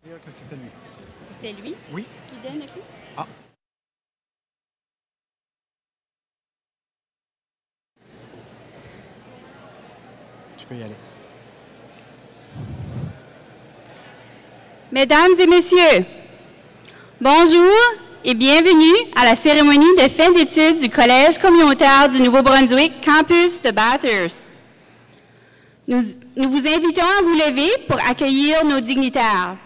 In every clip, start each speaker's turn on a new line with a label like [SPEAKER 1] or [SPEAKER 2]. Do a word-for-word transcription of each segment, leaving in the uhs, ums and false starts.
[SPEAKER 1] Dire que c'était lui.
[SPEAKER 2] Que c'était lui?
[SPEAKER 1] Oui.
[SPEAKER 2] Qui donne le clé?
[SPEAKER 1] Ah. Tu peux y aller.
[SPEAKER 2] Mesdames et messieurs, bonjour et bienvenue à la cérémonie de fin d'études du Collège communautaire du Nouveau-Brunswick, campus de Bathurst. Nous, nous vous invitons à vous lever pour accueillir nos dignitaires.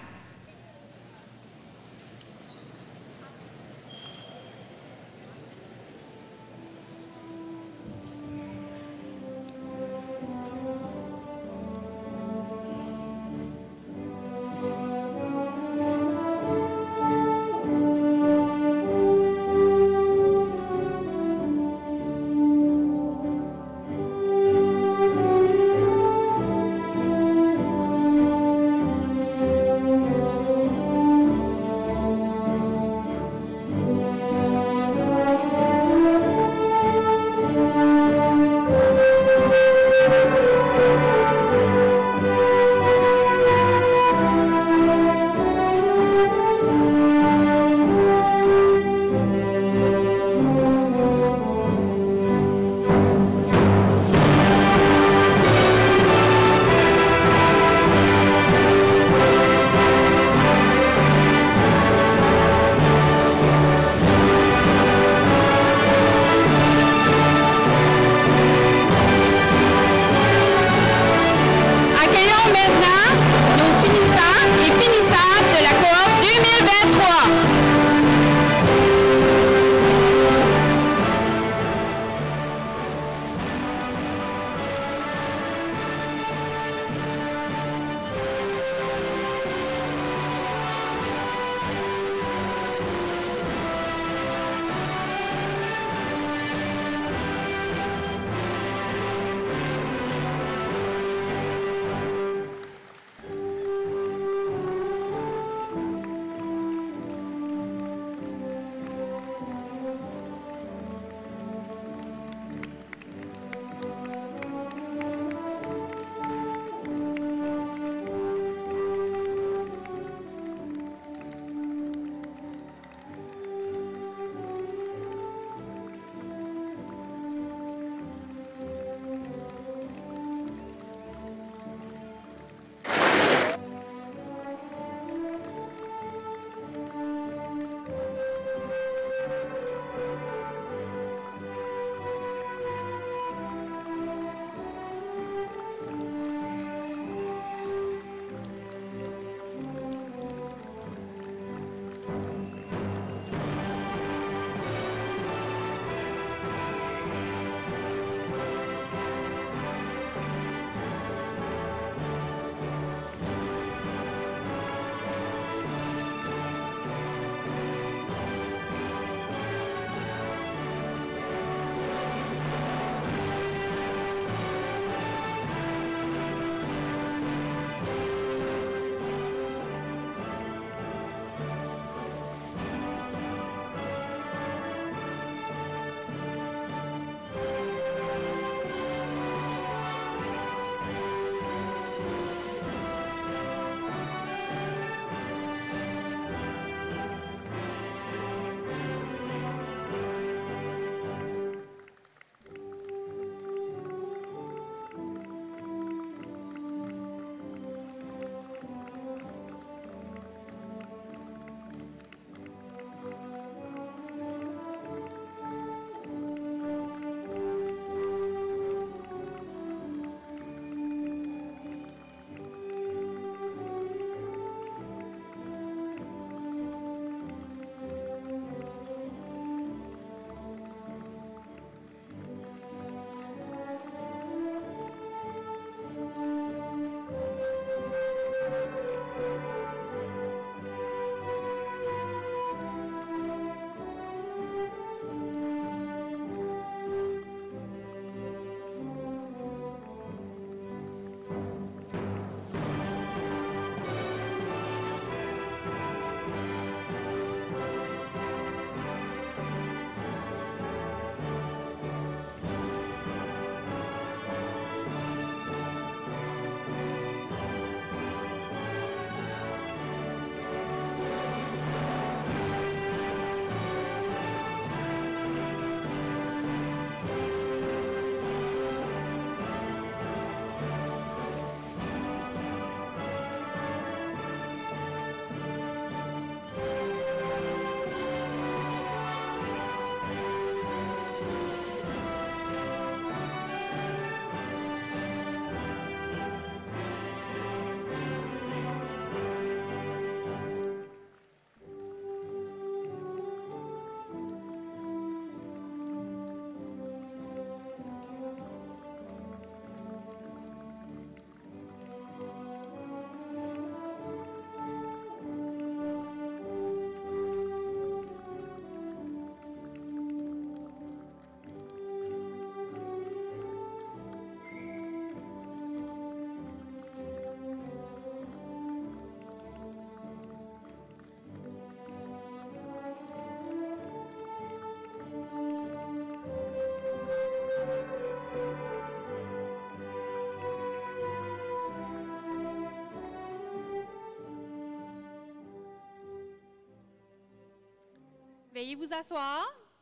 [SPEAKER 2] Veuillez vous asseoir.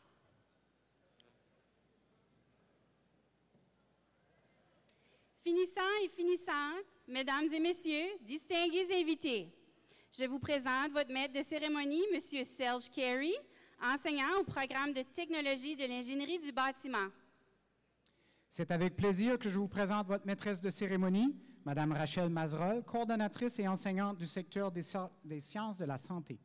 [SPEAKER 2] Finissants et finissantes, mesdames et messieurs, distingués invités, je vous présente votre maître de cérémonie, M. Serge Carey, enseignant au programme de technologie de l'ingénierie du bâtiment.
[SPEAKER 3] C'est avec plaisir que je vous présente votre maîtresse de cérémonie, Mme Rachel Mazerol, coordonnatrice et enseignante du secteur des, des sciences de la santé.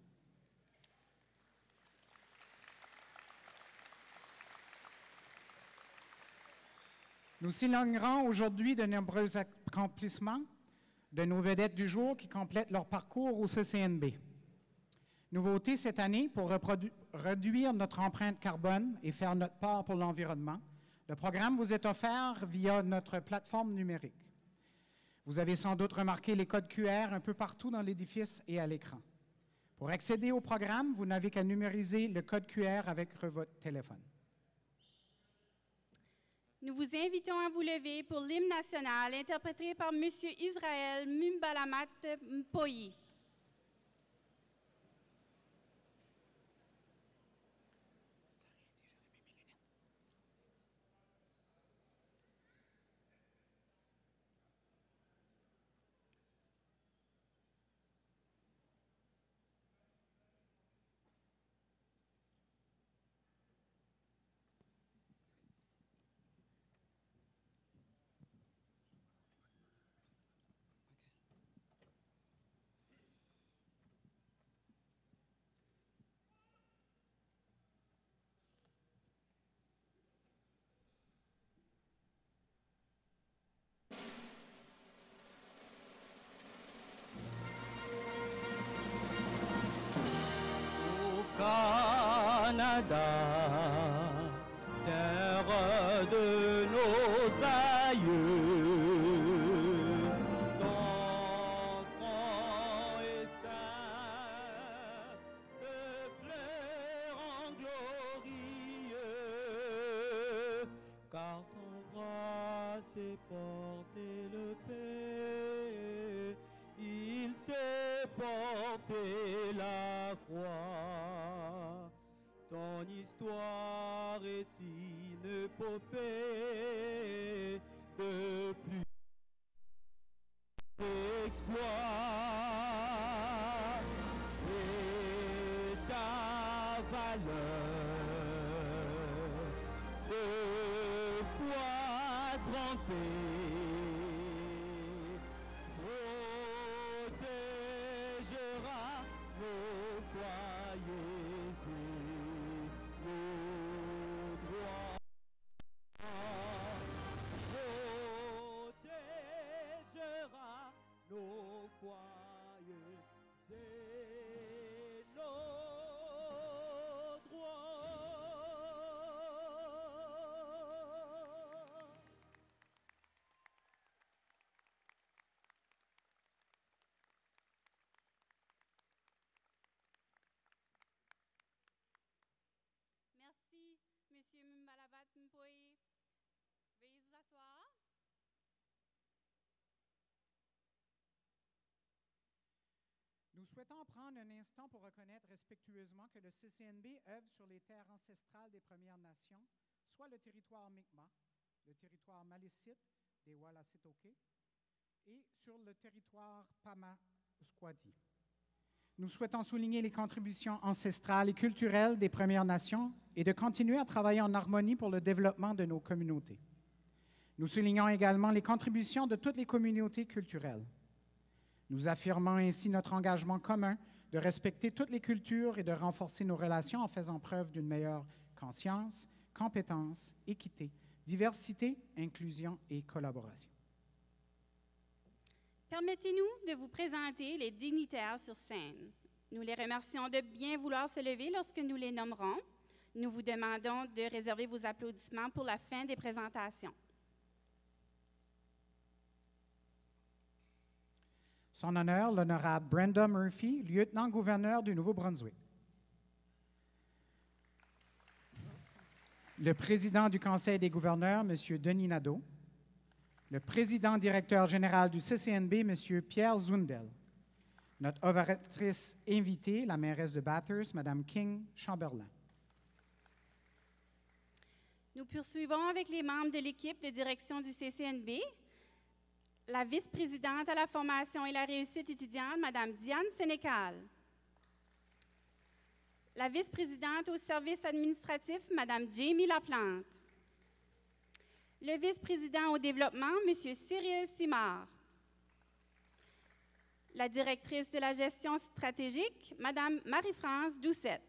[SPEAKER 3] Nous célébrons aujourd'hui de nombreux accomplissements de nos vedettes du jour qui complètent leur parcours au C C N B. Nouveauté cette année, pour réduire notre empreinte carbone et faire notre part pour l'environnement, le programme vous est offert via notre plateforme numérique. Vous avez sans doute remarqué les codes Q R un peu partout dans l'édifice et à l'écran. Pour accéder au programme, vous n'avez qu'à numériser le code Q R avec votre téléphone.
[SPEAKER 2] Nous vous invitons à vous lever pour l'hymne national interprété par M. Israël Mumbalamat Mpoyi.
[SPEAKER 4] Canada, terre de nos aïeux, d'enfants et saints, de fleurs en glorieux, car ton bras s'est porté le paix, il s'est porté la croix. Ton histoire est une épopée de plus d'exploits et ta valeur de foi trempée protégera nos foyers et nos droits. Protégera nos foyers et nos droits.
[SPEAKER 2] Merci, M. Mumbalamat Mpoyi. Veuillez vous asseoir.
[SPEAKER 3] Nous souhaitons prendre un instant pour reconnaître respectueusement que le C C N B œuvre sur les terres ancestrales des Premières Nations, soit le territoire Mi'kmaq, le territoire Maliseet des Walassitoké et sur le territoire Pama-Squati. Nous souhaitons souligner les contributions ancestrales et culturelles des Premières Nations et de continuer à travailler en harmonie pour le développement de nos communautés. Nous soulignons également les contributions de toutes les communautés culturelles. Nous affirmons ainsi notre engagement commun de respecter toutes les cultures et de renforcer nos relations en faisant preuve d'une meilleure conscience, compétence, équité, diversité, inclusion et collaboration.
[SPEAKER 2] Permettez-nous de vous présenter les dignitaires sur scène. Nous les remercions de bien vouloir se lever lorsque nous les nommerons. Nous vous demandons de réserver vos applaudissements pour la fin des présentations.
[SPEAKER 3] Son honneur, l'honorable Brenda Murphy, lieutenant-gouverneur du Nouveau-Brunswick. Le président du Conseil des gouverneurs, M. Denis Nadeau. Le président directeur général du C C N B, M. Pierre Zundel. Notre oratrice invitée, la mairesse de Bathurst, Mme King Chamberlain.
[SPEAKER 2] Nous poursuivons avec les membres de l'équipe de direction du C C N B. La vice-présidente à la formation et la réussite étudiante, Mme Diane Sénécal. La vice-présidente au service administratif, Mme Jamie Laplante. Le vice-président au développement, M. Cyril Simard. La directrice de la gestion stratégique, Mme Marie-France Doucette.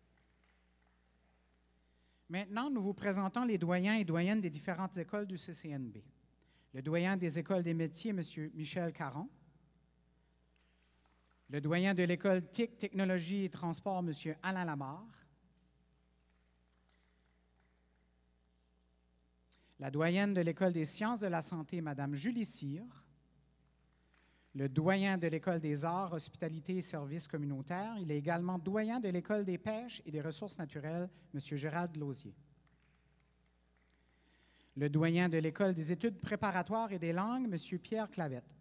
[SPEAKER 3] Maintenant, nous vous présentons les doyens et doyennes des différentes écoles du C C N B. Le doyen des écoles des métiers, M. Michel Caron. Le doyen de l'école T I C, Technologie et Transport, M. Alain Lamarre. La doyenne de l'école des sciences de la santé, Mme Julie Cyr. Le doyen de l'école des arts, hospitalité et services communautaires. Il est également doyen de l'école des pêches et des ressources naturelles, M. Gérald Lausier. Le doyen de l'école des études préparatoires et des langues, M. Pierre Clavette.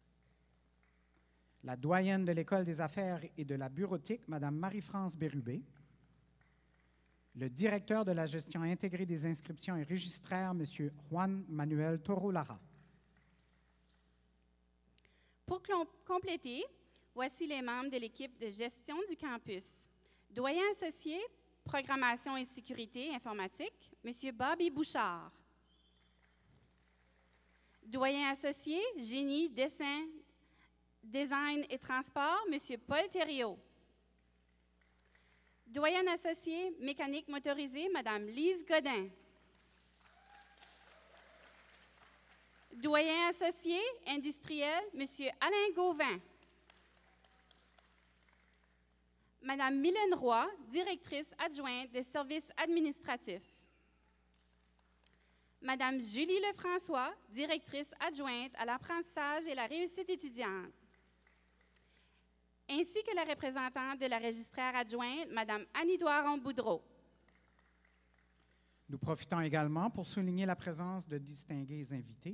[SPEAKER 3] La doyenne de l'école des affaires et de la bureautique, Mme Marie-France Bérubé. Le directeur de la gestion intégrée des inscriptions et registraires, M. Juan Manuel Toro-Lara.
[SPEAKER 2] Pour compléter, voici les membres de l'équipe de gestion du campus. Doyen associé, programmation et sécurité informatique, M. Bobby Bouchard. Doyen associé, génie, dessin, design et transport, M. Paul Thériault. Doyen associé, mécanique motorisée, Mme Lise Godin. Doyen associé, industriel, M. Alain Gauvin. Mme Mylène Roy, directrice adjointe des services administratifs. Mme Julie Lefrançois, directrice adjointe à l'apprentissage et la réussite étudiante, ainsi que la représentante de la registraire adjointe, Mme Annie Doiron-Boudreau.
[SPEAKER 3] Nous profitons également pour souligner la présence de distingués invités.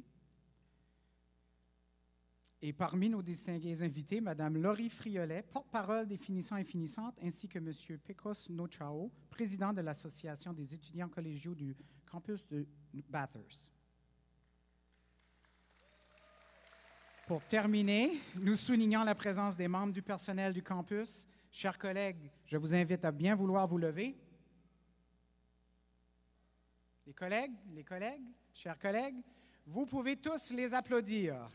[SPEAKER 3] Et parmi nos distingués invités, Mme Laurie Friolet, porte-parole des finissants et finissantes, ainsi que M. Pecos Nochao, président de l'Association des étudiants collégiaux du campus de Bathurst. Pour terminer, nous soulignons la présence des membres du personnel du campus. Chers collègues, je vous invite à bien vouloir vous lever. Les collègues, les collègues, chers collègues, vous pouvez tous les applaudir.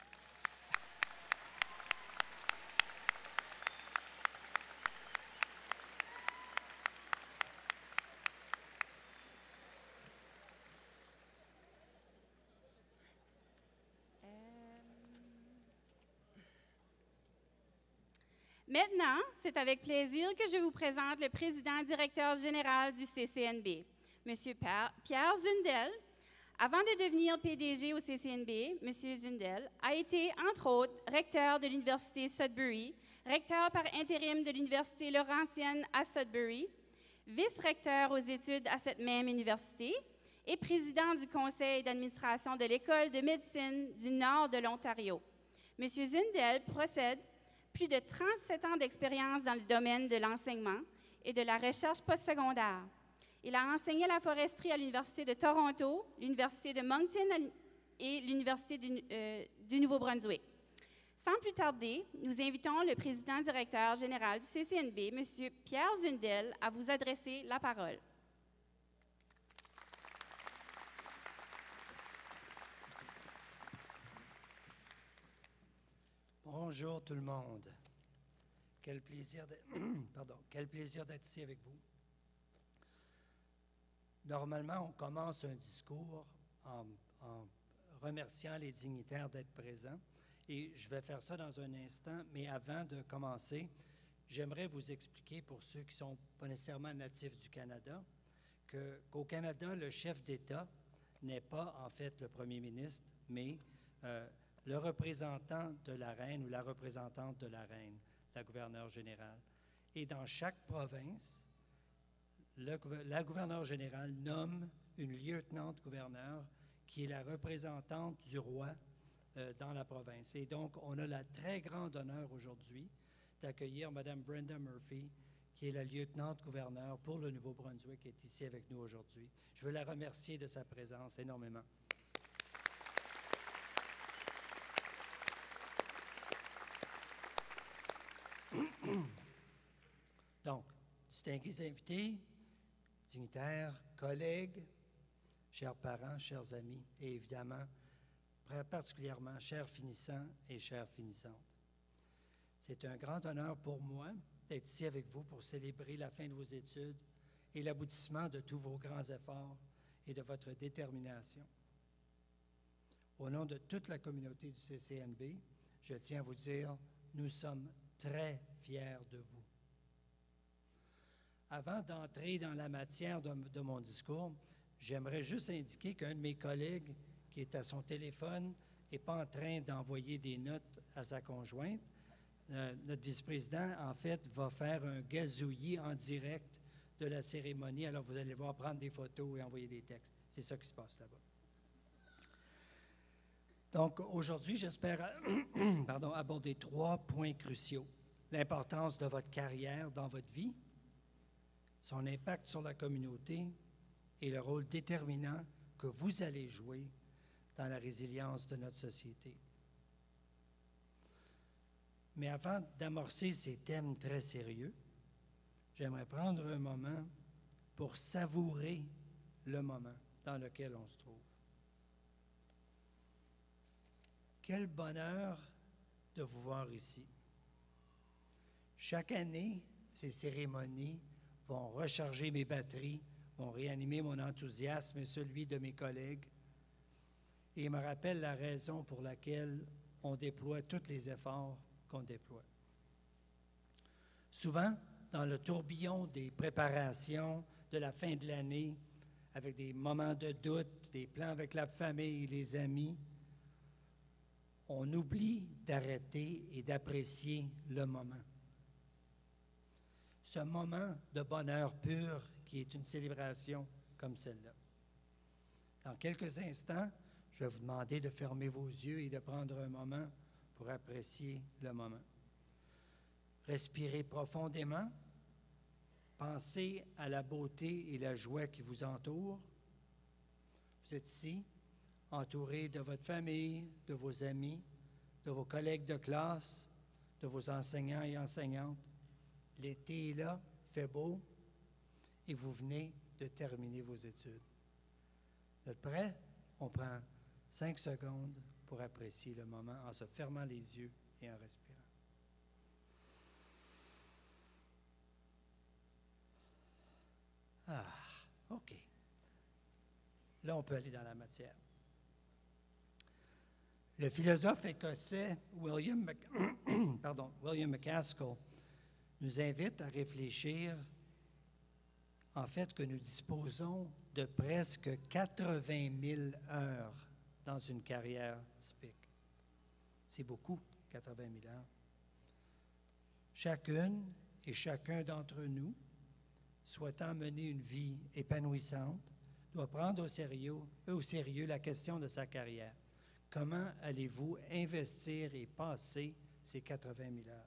[SPEAKER 2] Maintenant, c'est avec plaisir que je vous présente le président directeur général du C C N B, M. Pierre Zundel. Avant de devenir P D G au C C N B, M. Zundel a été, entre autres, recteur de l'Université Sudbury, recteur par intérim de l'Université Laurentienne à Sudbury, vice-recteur aux études à cette même université et président du conseil d'administration de l'École de médecine du nord de l'Ontario. M. Zundel possède plus de trente-sept ans d'expérience dans le domaine de l'enseignement et de la recherche postsecondaire. Il a enseigné la foresterie à l'Université de Toronto, l'Université de Moncton et l'Université du, euh, du Nouveau-Brunswick. Sans plus tarder, nous invitons le président directeur général du C C N B, M. Pierre Zundel, à vous adresser la parole.
[SPEAKER 5] Bonjour tout le monde. Quel plaisir d'être Pardon, quel plaisir d'être ici avec vous. Normalement, on commence un discours en, en remerciant les dignitaires d'être présents. Et je vais faire ça dans un instant, mais avant de commencer, j'aimerais vous expliquer, pour ceux qui ne sont pas nécessairement natifs du Canada, que, qu'au Canada, le chef d'État n'est pas en fait le premier ministre, mais euh, le représentant de la reine ou la représentante de la reine, la gouverneure générale. Et dans chaque province, le, la gouverneure générale nomme une lieutenant-gouverneur qui est la représentante du roi euh, dans la province. Et donc, on a le très grand honneur aujourd'hui d'accueillir Mme Brenda Murphy, qui qui est la lieutenant-gouverneur pour le Nouveau-Brunswick, qui est ici avec nous aujourd'hui. Je veux la remercier de sa présence énormément. Donc, distingués invités, dignitaires, collègues, chers parents, chers amis, et évidemment, particulièrement, chers finissants et chères finissantes. C'est un grand honneur pour moi d'être ici avec vous pour célébrer la fin de vos études et l'aboutissement de tous vos grands efforts et de votre détermination. Au nom de toute la communauté du C C N B, je tiens à vous dire, nous sommes très fiers de vous. Avant d'entrer dans la matière de, de mon discours, j'aimerais juste indiquer qu'un de mes collègues qui est à son téléphone n'est pas en train d'envoyer des notes à sa conjointe. Euh, notre vice-président, en fait, va faire un gazouillis en direct de la cérémonie. Alors, vous allez voir prendre des photos et envoyer des textes. C'est ça qui se passe là-bas. Donc, aujourd'hui, j'espère pardon, aborder trois points cruciaux. L'importance de votre carrière dans votre vie, son impact sur la communauté et le rôle déterminant que vous allez jouer dans la résilience de notre société. Mais avant d'amorcer ces thèmes très sérieux, j'aimerais prendre un moment pour savourer le moment dans lequel on se trouve. Quel bonheur de vous voir ici. Chaque année, ces cérémonies vont recharger mes batteries, vont réanimer mon enthousiasme et celui de mes collègues, et me rappellent la raison pour laquelle on déploie tous les efforts qu'on déploie. Souvent, dans le tourbillon des préparations de la fin de l'année, avec des moments de doute, des plans avec la famille et les amis, on oublie d'arrêter et d'apprécier le moment. Ce moment de bonheur pur qui est une célébration comme celle-là. Dans quelques instants, je vais vous demander de fermer vos yeux et de prendre un moment pour apprécier le moment. Respirez profondément. Pensez à la beauté et la joie qui vous entourent. Vous êtes ici, entouré de votre famille, de vos amis, de vos collègues de classe, de vos enseignants et enseignantes. L'été est là, il fait beau, et vous venez de terminer vos études. Vous êtes prêts? On prend cinq secondes pour apprécier le moment en se fermant les yeux et en respirant. Ah, OK. Là, on peut aller dans la matière. Le philosophe écossais William, Mc... Pardon, William McCaskill nous invite à réfléchir, en fait, que nous disposons de presque quatre-vingt mille heures dans une carrière typique. C'est beaucoup, quatre-vingt mille heures. Chacune et chacun d'entre nous, souhaitant mener une vie épanouissante, doit prendre au sérieux, au sérieux la question de sa carrière. Comment allez-vous investir et passer ces quatre-vingt mille heures?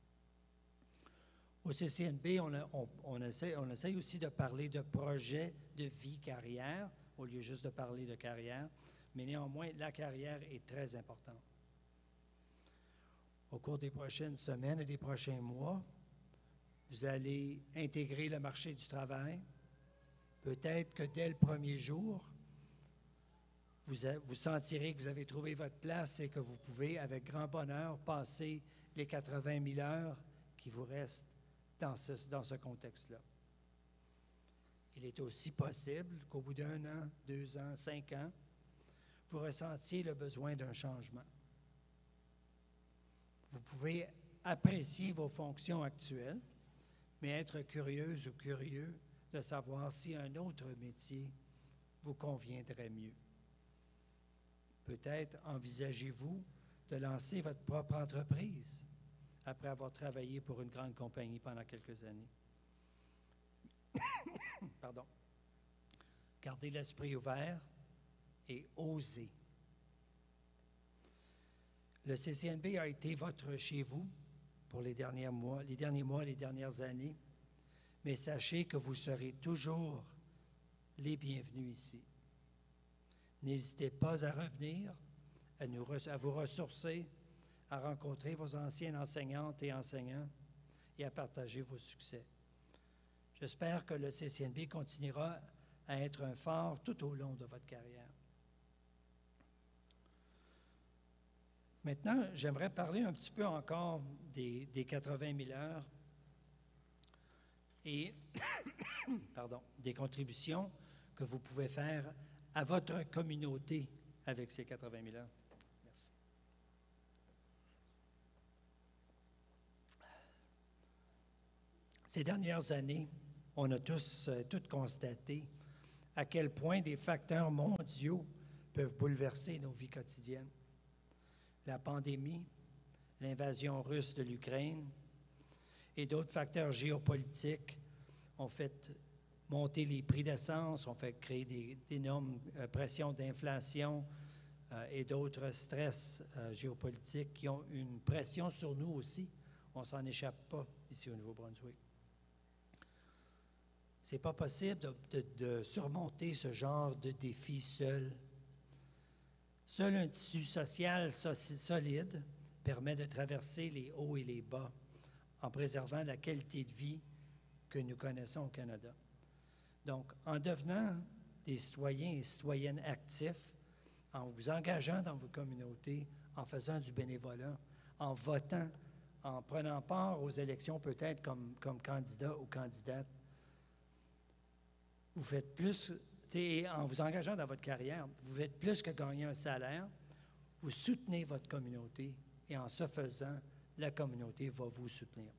[SPEAKER 5] Au C C N B, on, a, on, on, essaie, on essaie aussi de parler de projets de vie-carrière, au lieu juste de parler de carrière, mais néanmoins, la carrière est très importante. Au cours des prochaines semaines et des prochains mois, vous allez intégrer le marché du travail. Peut-être que dès le premier jour, vous, a, vous sentirez que vous avez trouvé votre place et que vous pouvez, avec grand bonheur, passer les quatre-vingt mille heures qui vous restent dans ce, dans ce contexte-là. Il est aussi possible qu'au bout d'un an, deux ans, cinq ans, vous ressentiez le besoin d'un changement. Vous pouvez apprécier vos fonctions actuelles, mais être curieuse ou curieux de savoir si un autre métier vous conviendrait mieux. Peut-être envisagez-vous de lancer votre propre entreprise après avoir travaillé pour une grande compagnie pendant quelques années. Pardon. Gardez l'esprit ouvert et osez. Le C C N B a été votre chez vous pour les derniers mois, les derniers mois, les dernières années. mais sachez que vous serez toujours les bienvenus ici. N'hésitez pas à revenir, à, nous, à vous ressourcer, à rencontrer vos anciennes enseignantes et enseignants et à partager vos succès. J'espère que le C C N B continuera à être un phare tout au long de votre carrière. Maintenant, j'aimerais parler un petit peu encore des, des quatre-vingt mille heures et pardon, des contributions que vous pouvez faire à votre communauté avec ces quatre-vingt mille heures. Merci. Ces dernières années, on a tous, euh, tous constaté à quel point des facteurs mondiaux peuvent bouleverser nos vies quotidiennes. La pandémie, l'invasion russe de l'Ukraine et d'autres facteurs géopolitiques ont fait monter les prix d'essence, ont fait créer des, d'énormes euh, pressions d'inflation euh, et d'autres stress euh, géopolitiques qui ont une pression sur nous aussi. On ne s'en échappe pas ici au Nouveau-Brunswick. Ce n'est pas possible de, de, de surmonter ce genre de défi seul. Seul un tissu social solide permet de traverser les hauts et les bas en préservant la qualité de vie que nous connaissons au Canada. Donc, en devenant des citoyens et citoyennes actifs, en vous engageant dans vos communautés, en faisant du bénévolat, en votant, en prenant part aux élections peut-être comme, comme candidat ou candidate, vous faites plus, en vous engageant dans votre carrière, vous faites plus que gagner un salaire, vous soutenez votre communauté et en ce faisant, la communauté va vous soutenir.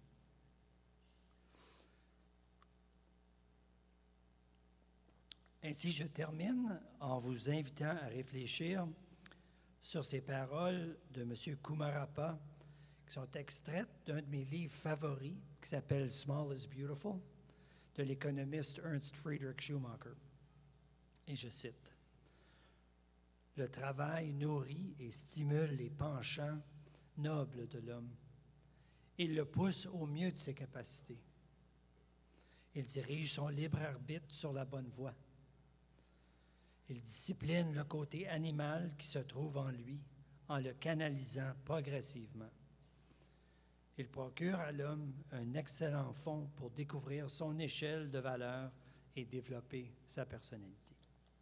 [SPEAKER 5] Ainsi, je termine en vous invitant à réfléchir sur ces paroles de M. Kumarappa, qui sont extraites d'un de mes livres favoris, qui s'appelle « Small is Beautiful », de l'économiste Ernst Friedrich Schumacher. Et je cite, « Le travail nourrit et stimule les penchants nobles de l'homme. Il le pousse au mieux de ses capacités. Il dirige son libre arbitre sur la bonne voie. Il discipline le côté animal qui se trouve en lui en le canalisant progressivement. Il procure à l'homme un excellent fond pour découvrir son échelle de valeur et développer sa personnalité. »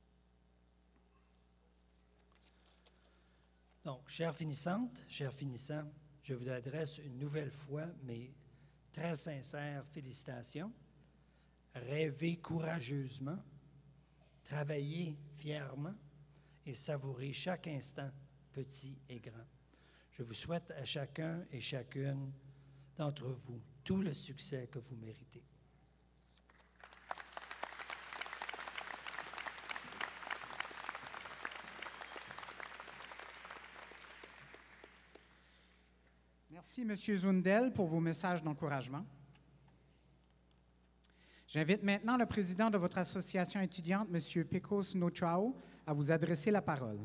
[SPEAKER 5] Donc, chères finissantes, chers finissants, je vous adresse une nouvelle fois mes très sincères félicitations. Rêvez courageusement, travaillez fièrement et savourez chaque instant, petit et grand. Je vous souhaite à chacun et chacune d'entre vous tout le succès que vous méritez.
[SPEAKER 3] Merci, M. Zundel, pour vos messages d'encouragement. J'invite maintenant le président de votre association étudiante, M. Pecos Nochao, à vous adresser la parole.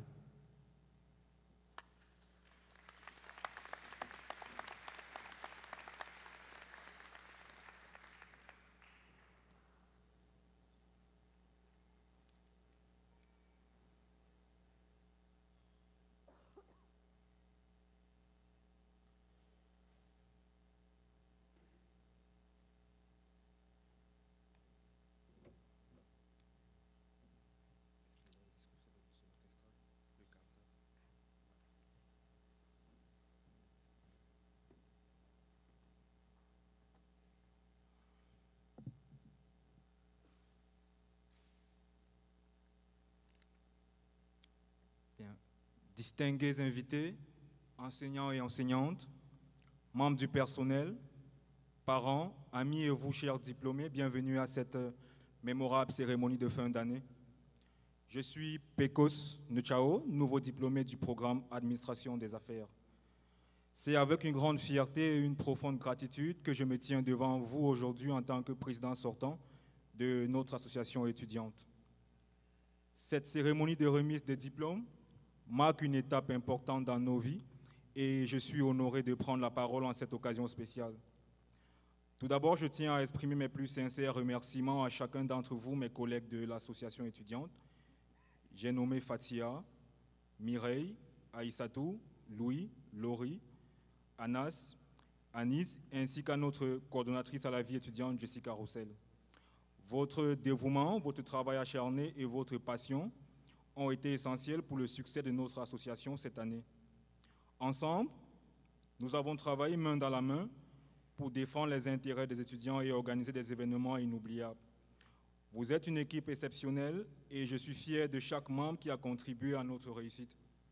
[SPEAKER 6] Distingués invités, enseignants et enseignantes, membres du personnel, parents, amis et vous, chers diplômés, bienvenue à cette mémorable cérémonie de fin d'année. Je suis Pecos Nochao, nouveau diplômé du programme Administration des affaires. C'est avec une grande fierté et une profonde gratitude que je me tiens devant vous aujourd'hui en tant que président sortant de notre association étudiante. Cette cérémonie de remise de diplômes marque une étape importante dans nos vies et je suis honoré de prendre la parole en cette occasion spéciale. Tout d'abord, je tiens à exprimer mes plus sincères remerciements à chacun d'entre vous, mes collègues de l'association étudiante. J'ai nommé Fatia, Mireille, Aïssatou, Louis, Laurie, Anas, Anis, ainsi qu'à notre coordonnatrice à la vie étudiante, Jessica Roussel. Votre dévouement, votre travail acharné et votre passion ont été essentiels pour le succès de notre association cette année. Ensemble, nous avons travaillé main dans la main pour défendre les intérêts des étudiants et organiser des événements inoubliables. Vous êtes une équipe exceptionnelle et je suis fier de chaque membre qui a contribué à notre réussite.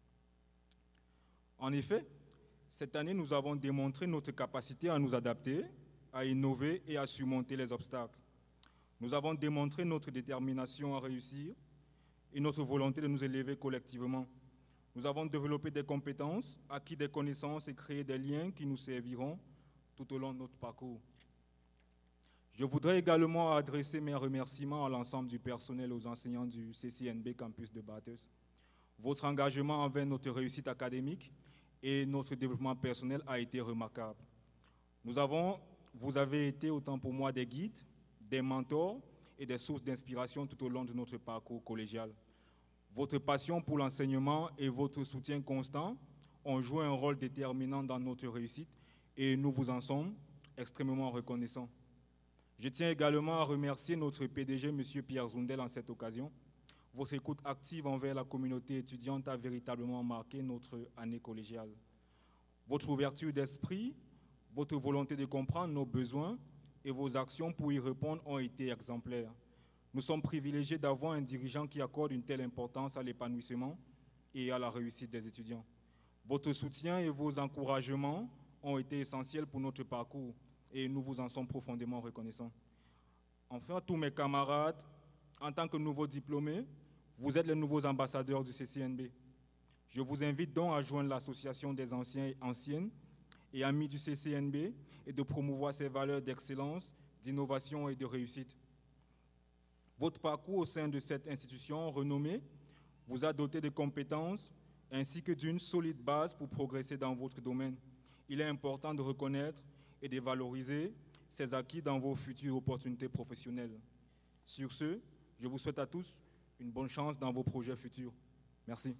[SPEAKER 6] En effet, cette année, nous avons démontré notre capacité à nous adapter, à innover et à surmonter les obstacles. Nous avons démontré notre détermination à réussir et notre volonté de nous élever collectivement. Nous avons développé des compétences, acquis des connaissances et créé des liens qui nous serviront tout au long de notre parcours. Je voudrais également adresser mes remerciements à l'ensemble du personnel et aux enseignants du C C N B Campus de Bathurst. Votre engagement envers notre réussite académique et notre développement personnel a été remarquable. Nous avons, vous avez été autant pour moi des guides, des mentors et des sources d'inspiration tout au long de notre parcours collégial. Votre passion pour l'enseignement et votre soutien constant ont joué un rôle déterminant dans notre réussite et nous vous en sommes extrêmement reconnaissants. Je tiens également à remercier notre P D G, M. Pierre Zundel, en cette occasion. Votre écoute active envers la communauté étudiante a véritablement marqué notre année collégiale. Votre ouverture d'esprit, votre volonté de comprendre nos besoins et vos actions pour y répondre ont été exemplaires. Nous sommes privilégiés d'avoir un dirigeant qui accorde une telle importance à l'épanouissement et à la réussite des étudiants. Votre soutien et vos encouragements ont été essentiels pour notre parcours et nous vous en sommes profondément reconnaissants. Enfin, tous mes camarades, en tant que nouveaux diplômés, vous êtes les nouveaux ambassadeurs du C C N B. Je vous invite donc à joindre l'association des anciens et anciennes et amis du C C N B et de promouvoir ses valeurs d'excellence, d'innovation et de réussite. Votre parcours au sein de cette institution renommée vous a doté de compétences ainsi que d'une solide base pour progresser dans votre domaine. Il est important de reconnaître et de valoriser ces acquis dans vos futures opportunités professionnelles. Sur ce, je vous souhaite à tous une bonne chance dans vos projets futurs. Merci.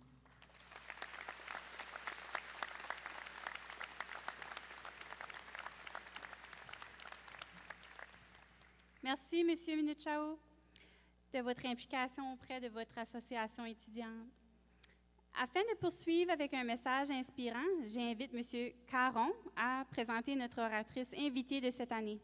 [SPEAKER 2] Merci, M. Minuchao, de votre implication auprès de votre association étudiante. Afin de poursuivre avec un message inspirant, j'invite M. Caron à présenter notre oratrice invitée de cette année.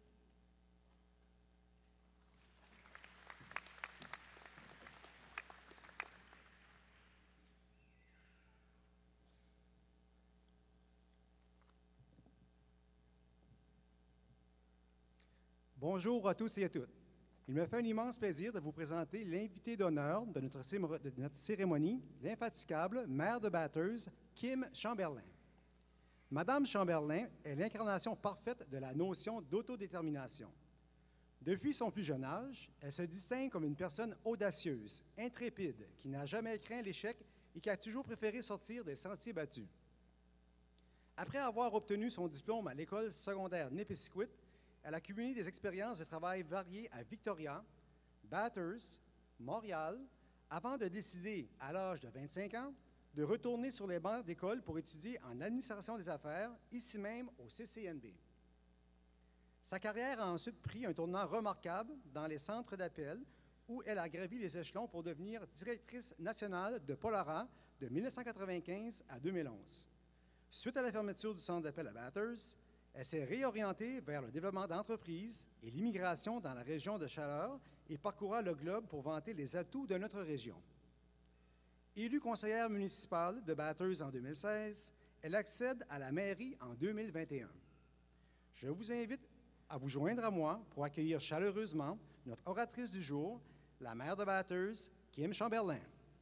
[SPEAKER 1] Bonjour à tous et à toutes. Il me fait un immense plaisir de vous présenter l'invité d'honneur de notre, de notre cérémonie, l'infatigable maire de Bathurst, Kim Chamberlain. Madame Chamberlain est l'incarnation parfaite de la notion d'autodétermination. Depuis son plus jeune âge, elle se distingue comme une personne audacieuse, intrépide, qui n'a jamais craint l'échec et qui a toujours préféré sortir des sentiers battus. Après avoir obtenu son diplôme à l'école secondaire Nipissquit, elle a cumulé des expériences de travail variées à Victoria, Bathurst, Montréal, avant de décider, à l'âge de vingt-cinq ans, de retourner sur les bancs d'école pour étudier en administration des affaires, ici même au C C N B. Sa carrière a ensuite pris un tournant remarquable dans les centres d'appel, où elle a gravi les échelons pour devenir directrice nationale de Polara de mille neuf cent quatre-vingt-quinze à deux mille onze. Suite à la fermeture du centre d'appel à Bathurst, elle s'est réorientée vers le développement d'entreprises et l'immigration dans la région de Chaleur et parcourra le globe pour vanter les atouts de notre région. Élue conseillère municipale de Bathurst en deux mille seize, elle accède à la mairie en deux mille vingt et un. Je vous invite à vous joindre à moi pour accueillir chaleureusement notre oratrice du jour, la maire de Bathurst, Kim Chamberlain.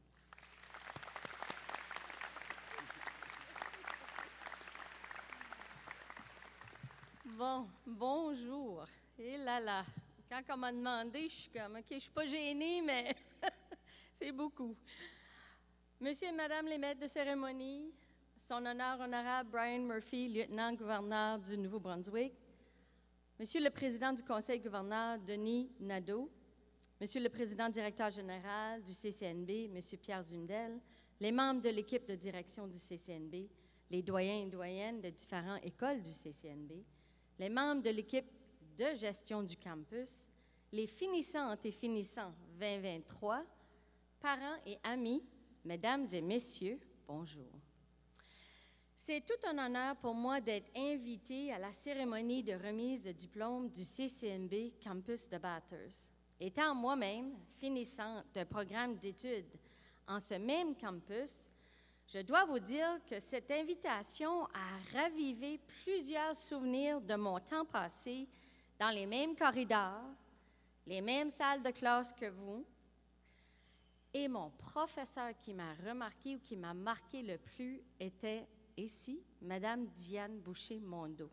[SPEAKER 7] Bon, bonjour. Et là là, quand on m'a demandé, je suis comme, OK, je ne suis pas gênée, mais c'est beaucoup. Monsieur et Madame les maîtres de cérémonie, son honneur honorable Brian Murphy, lieutenant-gouverneur du Nouveau-Brunswick, Monsieur le Président du Conseil gouverneur, Denis Nadeau, Monsieur le Président directeur général du C C N B, Monsieur Pierre Zundel, les membres de l'équipe de direction du C C N B, les doyens et doyennes de différentes écoles du C C N B, les membres de l'équipe de gestion du campus, les finissantes et finissants vingt vingt-trois, parents et amis, mesdames et messieurs, bonjour. C'est tout un honneur pour moi d'être invitée à la cérémonie de remise de diplôme du C C N B Campus de Bathurst. Étant moi-même finissante d'un programme d'études en ce même campus, je dois vous dire que cette invitation a ravivé plusieurs souvenirs de mon temps passé dans les mêmes corridors, les mêmes salles de classe que vous. Et mon professeur qui m'a remarqué ou qui m'a marqué le plus était ici, Madame Diane Boucher-Mondeau.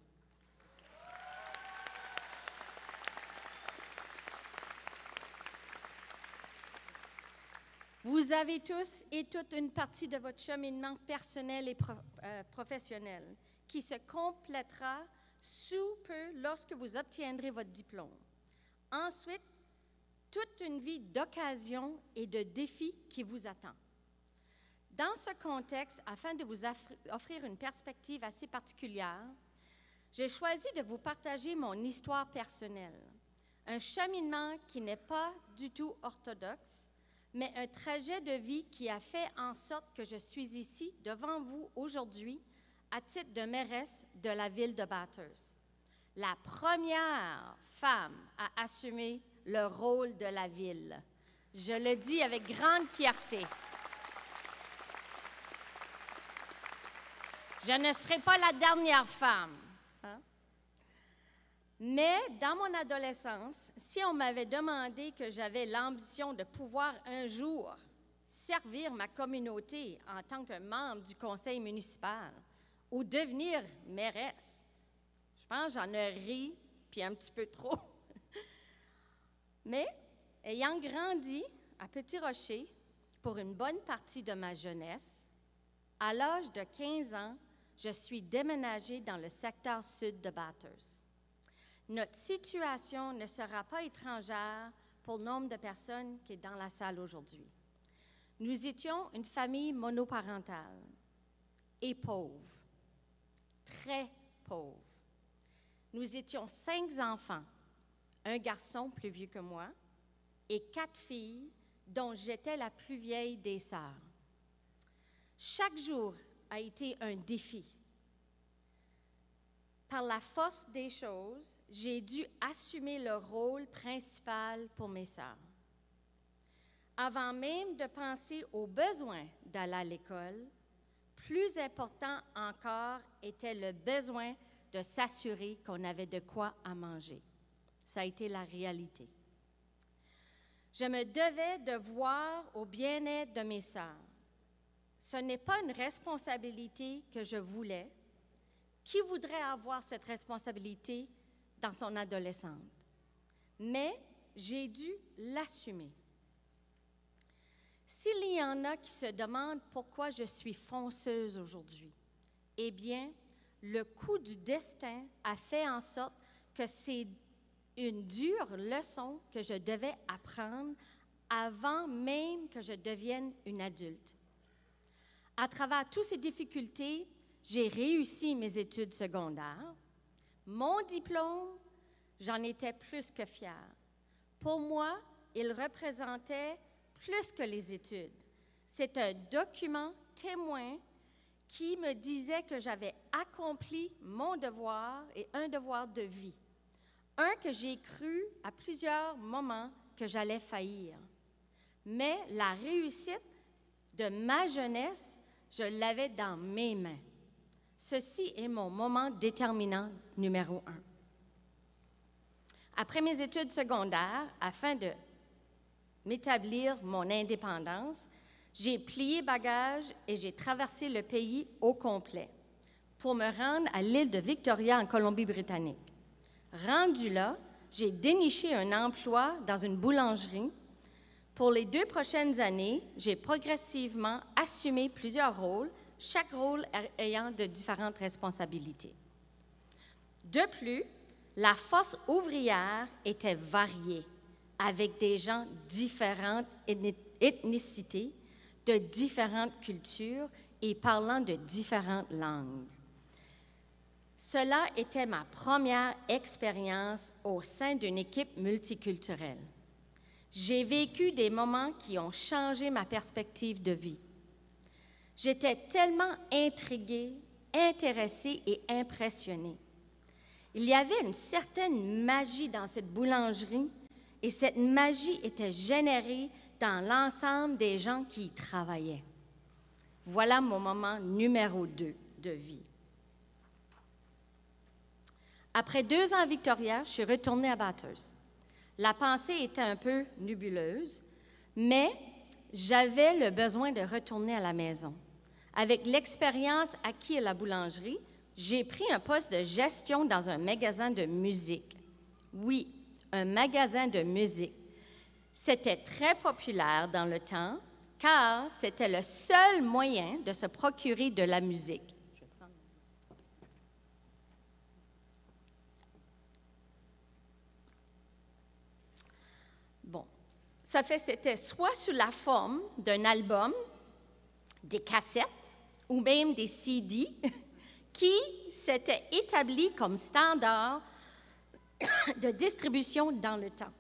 [SPEAKER 7] Vous avez tous et toutes une partie de votre cheminement personnel et pro, euh, professionnel qui se complétera sous peu lorsque vous obtiendrez votre diplôme. Ensuite, toute une vie d'occasions et de défis qui vous attend. Dans ce contexte, afin de vous offrir une perspective assez particulière, j'ai choisi de vous partager mon histoire personnelle, un cheminement qui n'est pas du tout orthodoxe, mais un trajet de vie qui a fait en sorte que je suis ici devant vous aujourd'hui à titre de mairesse de la ville de Bathurst. La première femme à assumer le rôle de la ville. Je le dis avec grande fierté. Je ne serai pas la dernière femme. Hein? Mais dans mon adolescence, si on m'avait demandé que j'avais l'ambition de pouvoir un jour servir ma communauté en tant que membre du conseil municipal ou devenir mairesse, je pense que j'en ai ri, puis un petit peu trop. Mais, ayant grandi à Petit Rocher pour une bonne partie de ma jeunesse, à l'âge de quinze ans, je suis déménagée dans le secteur sud de Bathurst. Notre situation ne sera pas étrangère pour le nombre de personnes qui est dans la salle aujourd'hui. Nous étions une famille monoparentale et pauvre, très pauvre. Nous étions cinq enfants, un garçon plus vieux que moi et quatre filles dont j'étais la plus vieille des sœurs. Chaque jour a été un défi. Par la force des choses, j'ai dû assumer le rôle principal pour mes sœurs. Avant même de penser aux besoins d'aller à l'école, plus important encore était le besoin de s'assurer qu'on avait de quoi à manger. Ça a été la réalité. Je me devais de voir au bien-être de mes sœurs. Ce n'est pas une responsabilité que je voulais. Qui voudrait avoir cette responsabilité dans son adolescente? Mais j'ai dû l'assumer. S'il y en a qui se demandent pourquoi je suis fonceuse aujourd'hui, eh bien, le coup du destin a fait en sorte que c'est une dure leçon que je devais apprendre avant même que je devienne une adulte. À travers toutes ces difficultés, j'ai réussi mes études secondaires. Mon diplôme, j'en étais plus que fière. Pour moi, il représentait plus que les études. C'est un document témoin qui me disait que j'avais accompli mon devoir et un devoir de vie. Un que j'ai cru à plusieurs moments que j'allais faillir. Mais la réussite de ma jeunesse, je l'avais dans mes mains. Ceci est mon moment déterminant numéro un. Après mes études secondaires, afin de m'établir mon indépendance, j'ai plié bagages et j'ai traversé le pays au complet pour me rendre à l'île de Victoria en Colombie-Britannique. Rendu là, j'ai déniché un emploi dans une boulangerie. Pour les deux prochaines années, j'ai progressivement assumé plusieurs rôles, chaque rôle ayant de différentes responsabilités. De plus, la force ouvrière était variée, avec des gens de différentes ethnicités, de différentes cultures et parlant de différentes langues. Cela était ma première expérience au sein d'une équipe multiculturelle. J'ai vécu des moments qui ont changé ma perspective de vie. J'étais tellement intriguée, intéressée et impressionnée. Il y avait une certaine magie dans cette boulangerie et cette magie était générée dans l'ensemble des gens qui y travaillaient. Voilà mon moment numéro deux de vie. Après deux ans à Victoria, je suis retournée à Bathurst. La pensée était un peu nébuleuse, mais j'avais le besoin de retourner à la maison. Avec l'expérience acquise à la boulangerie, j'ai pris un poste de gestion dans un magasin de musique. Oui, un magasin de musique. C'était très populaire dans le temps, car c'était le seul moyen de se procurer de la musique. Je vais prendre... Bon, ça fait c'était soit sous la forme d'un album, des cassettes ou même des C D qui s'étaient établis comme standard de distribution dans le temps.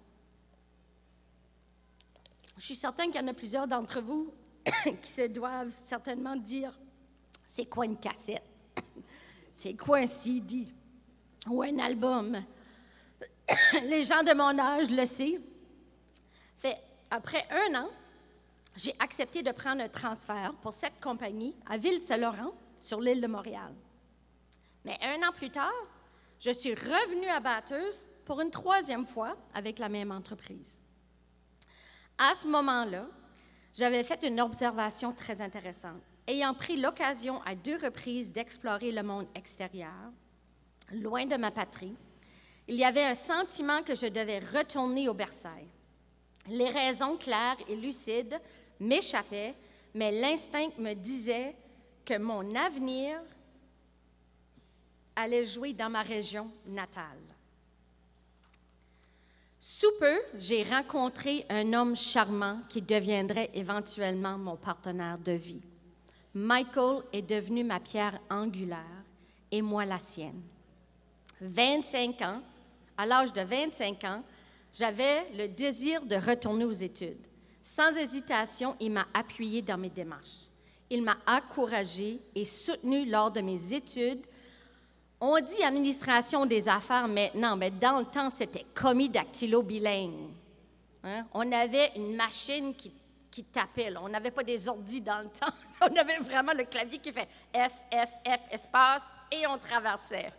[SPEAKER 7] Je suis certaine qu'il y en a plusieurs d'entre vous qui se doivent certainement dire « C'est quoi une cassette? C'est quoi un C D? Ou un album? » Les gens de mon âge le savent. Fait, après un an, j'ai accepté de prendre un transfert pour cette compagnie à Ville-Saint-Laurent, sur l'île de Montréal. Mais un an plus tard, je suis revenue à Bathurst pour une troisième fois avec la même entreprise. À ce moment-là, j'avais fait une observation très intéressante. Ayant pris l'occasion à deux reprises d'explorer le monde extérieur, loin de ma patrie, il y avait un sentiment que je devais retourner au bercail. Les raisons claires et lucides m'échappaient, mais l'instinct me disait que mon avenir allait jouer dans ma région natale. Sous peu, j'ai rencontré un homme charmant qui deviendrait éventuellement mon partenaire de vie. Michael est devenu ma pierre angulaire et moi la sienne. vingt-cinq ans, à l'âge de vingt-cinq ans, j'avais le désir de retourner aux études. Sans hésitation, il m'a appuyé dans mes démarches. Il m'a encouragée et soutenue lors de mes études. On dit administration des affaires maintenant, mais dans le temps, c'était commis dactylo bilingue. Hein? On avait une machine qui, qui tapait. Là. On n'avait pas des ordis dans le temps. On avait vraiment le clavier qui fait F, F, F, espace, et on traversait.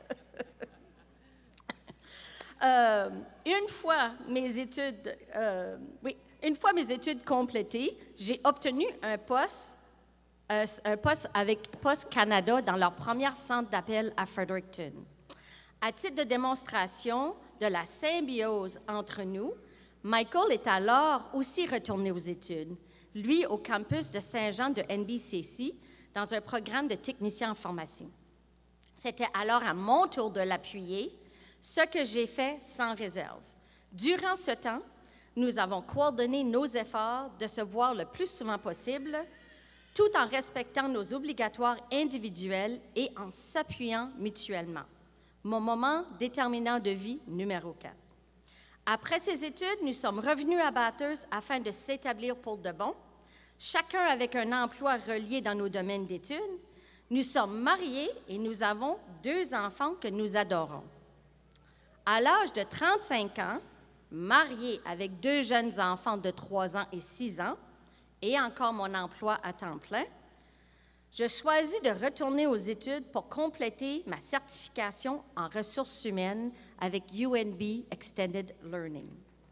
[SPEAKER 7] euh, une fois mes études, euh, oui, une fois mes études complétées, j'ai obtenu un poste un poste avec Post Canada dans leur premier centre d'appel à Fredericton. À titre de démonstration de la symbiose entre nous, Michael est alors aussi retourné aux études, lui au campus de Saint-Jean de N B C C, dans un programme de technicien en pharmacie. C'était alors à mon tour de l'appuyer, ce que j'ai fait sans réserve. Durant ce temps, nous avons coordonné nos efforts de se voir le plus souvent possible, tout en respectant nos obligatoires individuels et en s'appuyant mutuellement. Mon moment déterminant de vie numéro quatre. Après ces études, nous sommes revenus à Bathurst afin de s'établir pour de bon, chacun avec un emploi relié dans nos domaines d'études. Nous sommes mariés et nous avons deux enfants que nous adorons. À l'âge de trente-cinq ans, mariée avec deux jeunes enfants de trois ans et six ans, et encore mon emploi à temps plein, je choisis de retourner aux études pour compléter ma certification en ressources humaines avec U N B Extended Learning.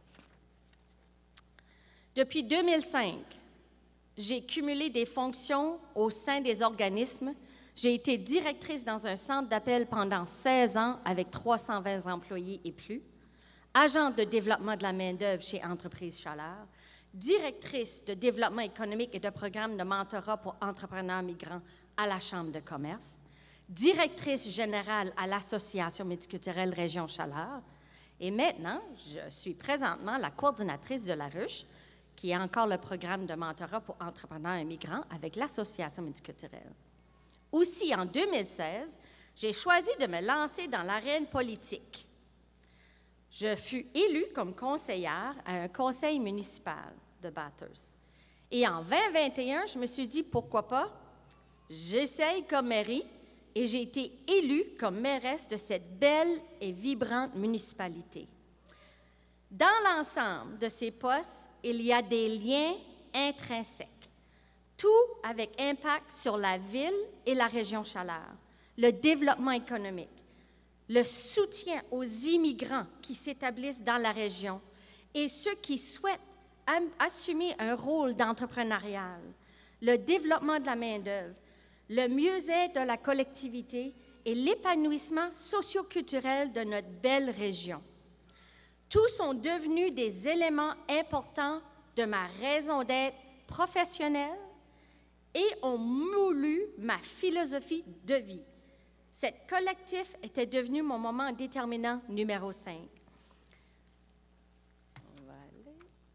[SPEAKER 7] Depuis deux mille cinq, j'ai cumulé des fonctions au sein des organismes. J'ai été directrice dans un centre d'appel pendant seize ans avec trois cent vingt employés et plus, agente de développement de la main-d'œuvre chez Entreprise Chaleur, directrice de développement économique et de programme de mentorat pour entrepreneurs migrants à la Chambre de commerce, directrice générale à l'Association multiculturelle Région Chaleur. Et maintenant, je suis présentement la coordinatrice de la ruche, qui est encore le programme de mentorat pour entrepreneurs et migrants avec l'Association multiculturelle. Aussi, en deux mille seize, j'ai choisi de me lancer dans l'arène politique. Je fus élue comme conseillère à un conseil municipal de Bathurst. Et en vingt vingt et un, je me suis dit, pourquoi pas? J'essaye comme mairie et j'ai été élue comme mairesse de cette belle et vibrante municipalité. Dans l'ensemble de ces postes, il y a des liens intrinsèques, tout avec impact sur la ville et la région Chaleur, le développement économique, le soutien aux immigrants qui s'établissent dans la région et ceux qui souhaitent assumer un rôle d'entrepreneurial, le développement de la main-d'œuvre, le mieux-être de la collectivité et l'épanouissement socio-culturel de notre belle région. Tous sont devenus des éléments importants de ma raison d'être professionnelle et ont moulu ma philosophie de vie. Cet collectif était devenu mon moment déterminant numéro cinq. On va aller.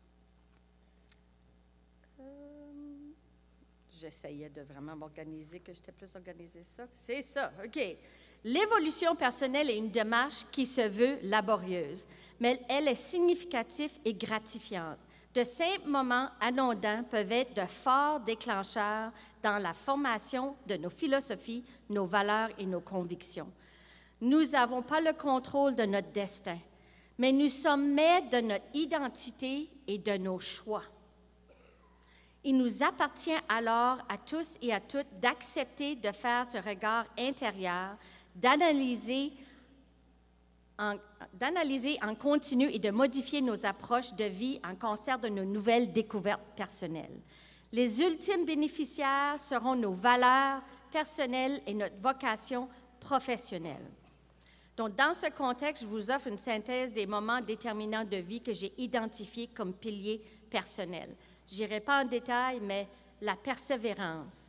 [SPEAKER 7] Euh, J'essayais de vraiment m'organiser, que j'étais plus organisée que ça. C'est ça, OK. L'évolution personnelle est une démarche qui se veut laborieuse, mais elle est significative et gratifiante. De simples moments anodins peuvent être de forts déclencheurs dans la formation de nos philosophies, nos valeurs et nos convictions. Nous n'avons pas le contrôle de notre destin, mais nous sommes maîtres de notre identité et de nos choix. Il nous appartient alors à tous et à toutes d'accepter de faire ce regard intérieur, d'analyser en, d'analyser en continu et de modifier nos approches de vie en concert de nos nouvelles découvertes personnelles. Les ultimes bénéficiaires seront nos valeurs personnelles et notre vocation professionnelle. Donc, dans ce contexte, je vous offre une synthèse des moments déterminants de vie que j'ai identifiés comme piliers personnels. Je n'irai pas en détail, mais la persévérance,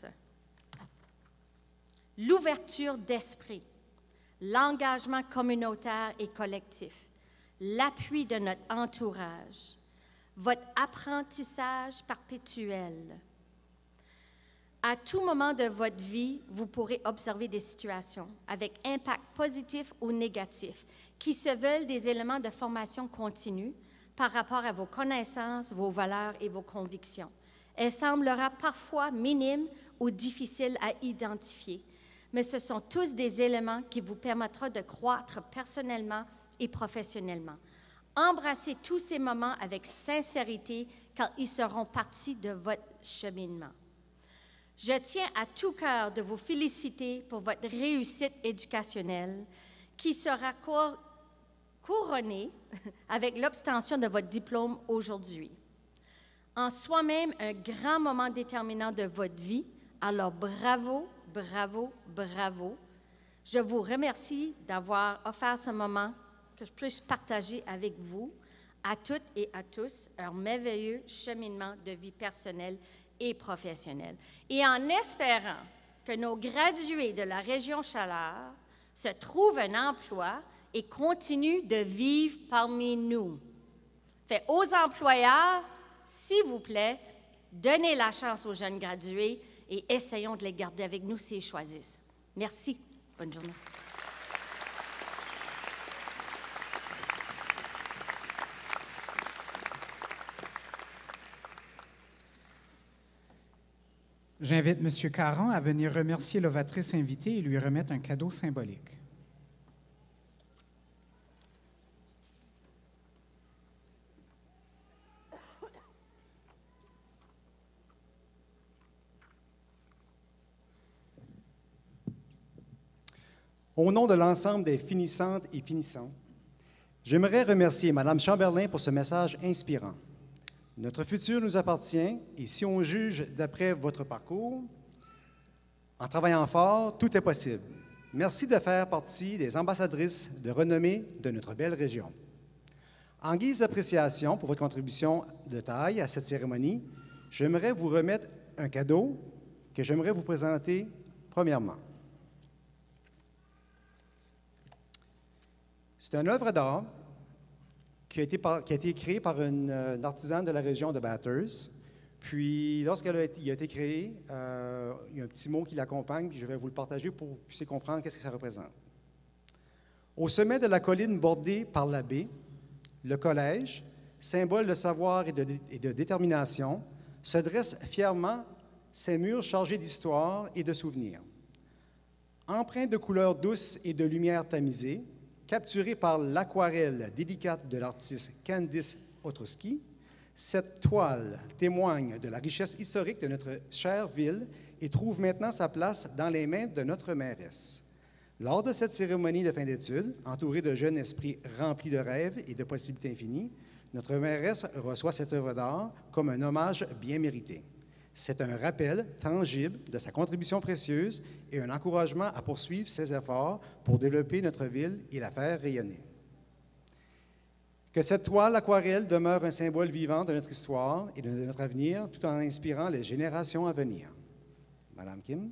[SPEAKER 7] l'ouverture d'esprit, l'engagement communautaire et collectif, l'appui de notre entourage, votre apprentissage perpétuel. À tout moment de votre vie, vous pourrez observer des situations avec impact positif ou négatif qui se veulent des éléments de formation continue par rapport à vos connaissances, vos valeurs et vos convictions. Elle semblera parfois minime ou difficile à identifier, mais ce sont tous des éléments qui vous permettront de croître personnellement et professionnellement. Embrassez tous ces moments avec sincérité, car ils seront partie de votre cheminement. Je tiens à tout cœur de vous féliciter pour votre réussite éducationnelle, qui sera couronnée avec l'obtention de votre diplôme aujourd'hui. En soi-même, un grand moment déterminant de votre vie, alors bravo, bravo, bravo. Je vous remercie d'avoir offert ce moment que je puisse partager avec vous, à toutes et à tous, un merveilleux cheminement de vie personnelle et professionnelle. Et en espérant que nos gradués de la région Chaleur se trouvent un emploi et continuent de vivre parmi nous. Fait, aux employeurs, s'il vous plaît, donnez la chance aux jeunes gradués et essayons de les garder avec nous s'ils choisissent. Merci. Bonne journée.
[SPEAKER 3] J'invite M. Caron à venir remercier l'ovatrice invitée et lui remettre un cadeau symbolique.
[SPEAKER 1] Au nom de l'ensemble des finissantes et finissants, j'aimerais remercier Mme Chamberlain pour ce message inspirant. Notre futur nous appartient et si on juge d'après votre parcours, en travaillant fort, tout est possible. Merci de faire partie des ambassadrices de renommée de notre belle région. En guise d'appréciation pour votre contribution de taille à cette cérémonie, j'aimerais vous remettre un cadeau que j'aimerais vous présenter premièrement. C'est une œuvre d'art qui a été, par- qui a été créée par une, euh, une artisane de la région de Bathurst. Puis, lorsqu'il a été, il a été créé, euh, il y a un petit mot qui l'accompagne, puis je vais vous le partager pour que vous puissiez comprendre qu'est-ce que ça représente. Au sommet de la colline bordée par la baie, le collège, symbole de savoir et de, et de détermination, se dresse fièrement, ses murs chargés d'histoire et de souvenirs. Empreints de couleurs douces et de lumière tamisée, capturés par l'aquarelle délicate de l'artiste Candice Ostrowski, cette toile témoigne de la richesse historique de notre chère ville et trouve maintenant sa place dans les mains de notre mairesse. Lors de cette cérémonie de fin d'études, entourée de jeunes esprits remplis de rêves et de possibilités infinies, notre mairesse reçoit cette œuvre d'art comme un hommage bien mérité. C'est un rappel tangible de sa contribution précieuse et un encouragement à poursuivre ses efforts pour développer notre ville et la faire rayonner. Que cette toile aquarelle demeure un symbole vivant de notre histoire et de notre avenir, tout en inspirant les générations à venir. Madame Kim.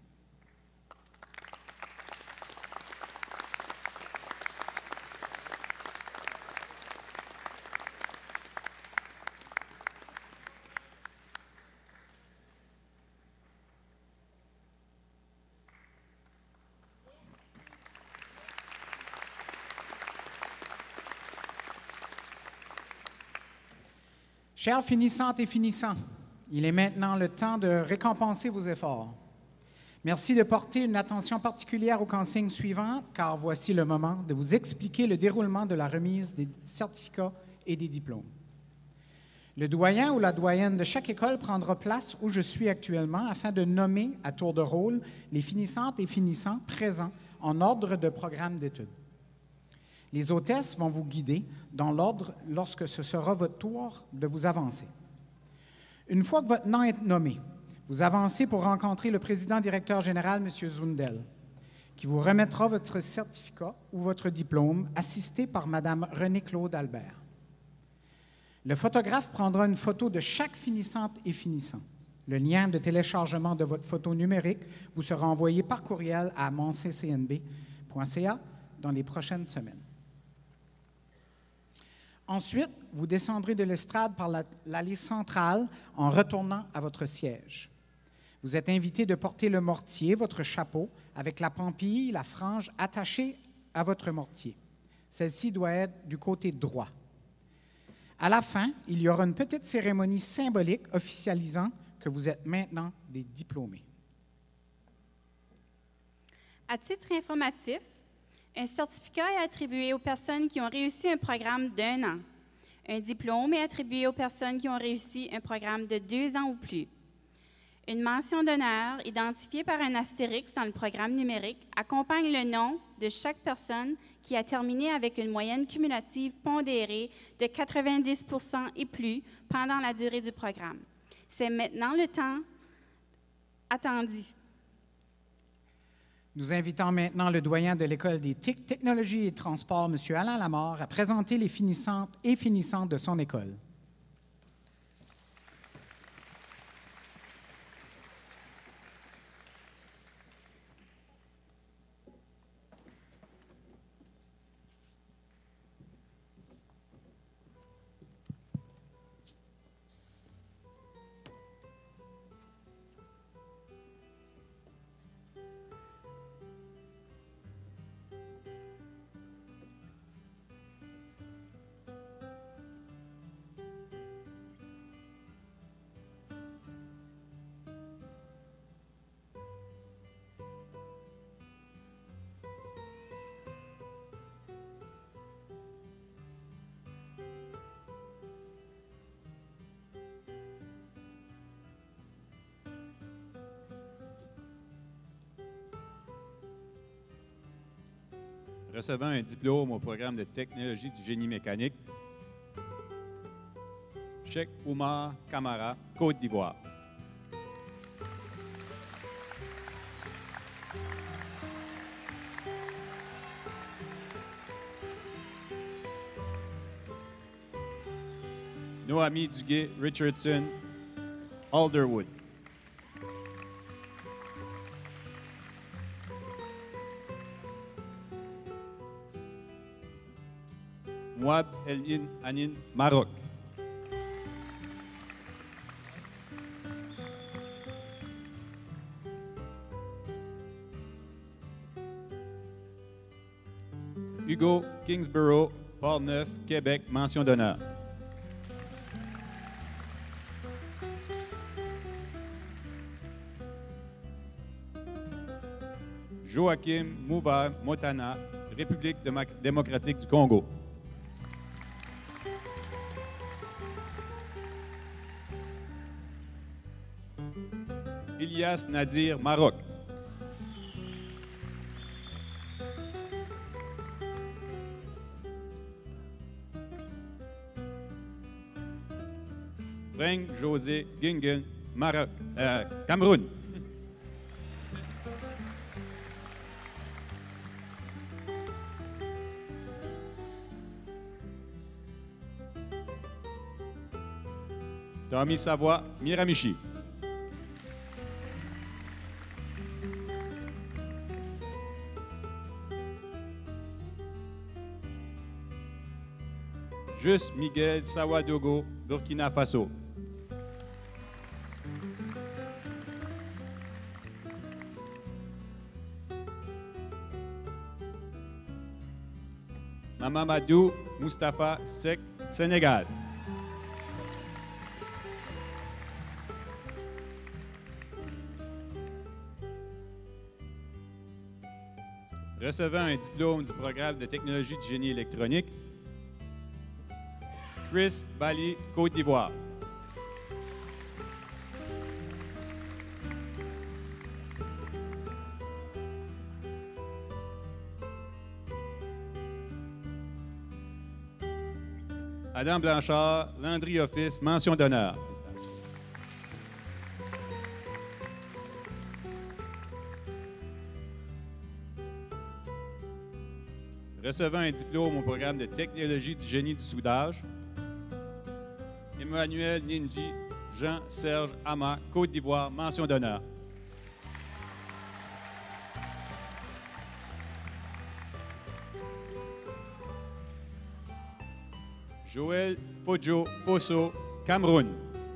[SPEAKER 3] Chers finissantes et finissants, il est maintenant le temps de récompenser vos efforts. Merci de porter une attention particulière aux consignes suivantes, car voici le moment de vous expliquer le déroulement de la remise des certificats et des diplômes. Le doyen ou la doyenne de chaque école prendra place où je suis actuellement afin de nommer à tour de rôle les finissantes et finissants présents en ordre de programme d'études. Les hôtesses vont vous guider dans l'ordre lorsque ce sera votre tour de vous avancer. Une fois que votre nom est nommé, vous avancez pour rencontrer le président-directeur général, M. Zundel, qui vous remettra votre certificat ou votre diplôme, assisté par Mme Renée-Claude Albert. Le photographe prendra une photo de chaque finissante et finissant. Le lien de téléchargement de votre photo numérique vous sera envoyé par courriel à mon c c n b point c a dans les prochaines semaines. Ensuite, vous descendrez de l'estrade par la- l'allée centrale en retournant à votre siège. Vous êtes invité de porter le mortier, votre chapeau, avec la pampille, la frange attachée à votre mortier. Celle-ci doit être du côté droit. À la fin, il y aura une petite cérémonie symbolique officialisant que vous êtes maintenant des diplômés.
[SPEAKER 2] À titre informatif, un certificat est attribué aux personnes qui ont réussi un programme d'un an. Un diplôme est attribué aux personnes qui ont réussi un programme de deux ans ou plus. Une mention d'honneur, identifiée par un astérix dans le programme numérique, accompagne le nom de chaque personne qui a terminé avec une moyenne cumulative pondérée de quatre-vingt-dix pour cent et plus pendant la durée du programme. C'est maintenant le temps attendu.
[SPEAKER 3] Nous invitons maintenant le doyen de l'École des T I C, Technologie et Transport, M. Alain Lamort, à présenter les finissantes et finissants de son école.
[SPEAKER 8] Recevant un diplôme au programme de technologie du génie mécanique, Cheikh Oumar Camara, Côte d'Ivoire. Noami Duguay Richardson, Alderwood. Mouab Elmin Anin, Maroc. Hugo Kingsborough, Port-Neuf, Québec, mention d'honneur. Joachim Mouva Motana, République démocratique du Congo. Ilyas Nadir, Maroc. Frank José Gingen, Maroc, euh, Cameroun. Tommy Savoie, Miramichi. Juste Miguel Sawadogo, Burkina Faso. Mamadou Mustapha Sek, Sénégal. Recevant un diplôme du programme de technologie du génie électronique, Chris Bali, Côte d'Ivoire. Adam Blanchard, Landry Office, mention d'honneur. Recevant un diplôme au programme de technologie du génie du soudage, Emmanuel Ninji, Jean-Serge Ama, Côte d'Ivoire, mention d'honneur. Joël Fojo Fosso, Cameroun.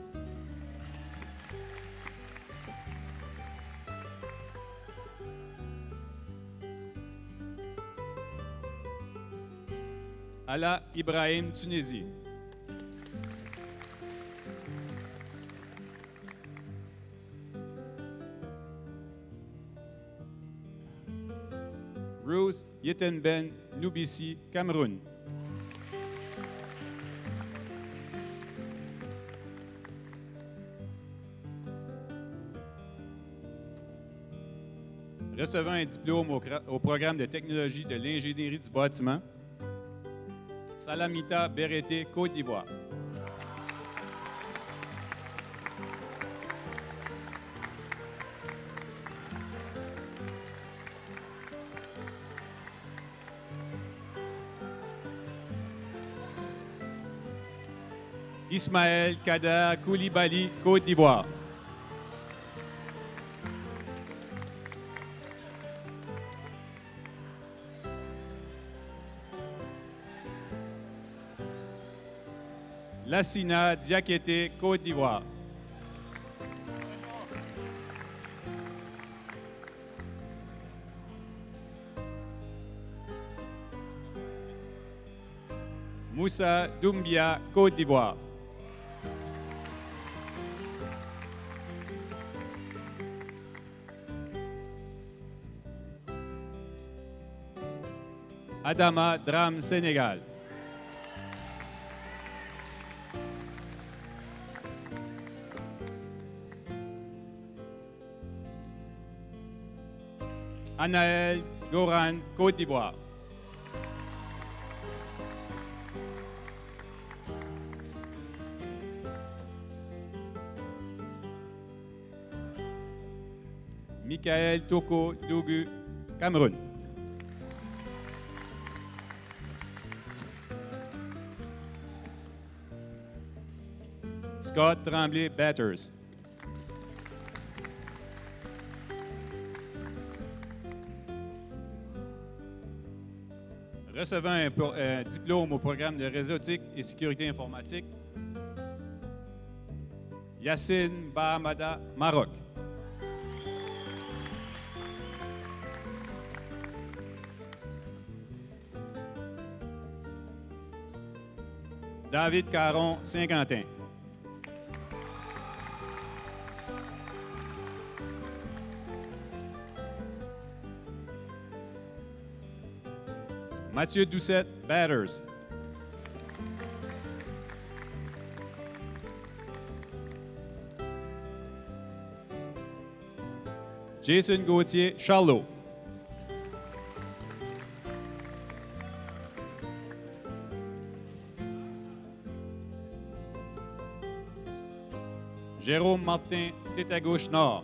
[SPEAKER 8] Ala Ibrahim, Tunisie. Ruth Yetenben, Nubisi, Cameroun. Recevant un diplôme au, au programme de technologie de l'ingénierie du bâtiment, Salamita Berete, Côte d'Ivoire. Ismaël Kader Koulibaly, Côte d'Ivoire. Lassina Diakete, Côte d'Ivoire. Moussa Doumbia, Côte d'Ivoire. Adama Dram, Sénégal. Anaël Goran, Côte d'Ivoire. Michael Toko Dogu, Cameroun. Scott Tremblay, Batters. Recevant un, pro- un diplôme au programme de réseautique et sécurité informatique, Yassine Bahamada, Maroc. David Caron, Saint-Quentin. Mathieu Doucette, Batters. Jason Gauthier, Charlot. Jérôme Martin, Tétagouche Nord.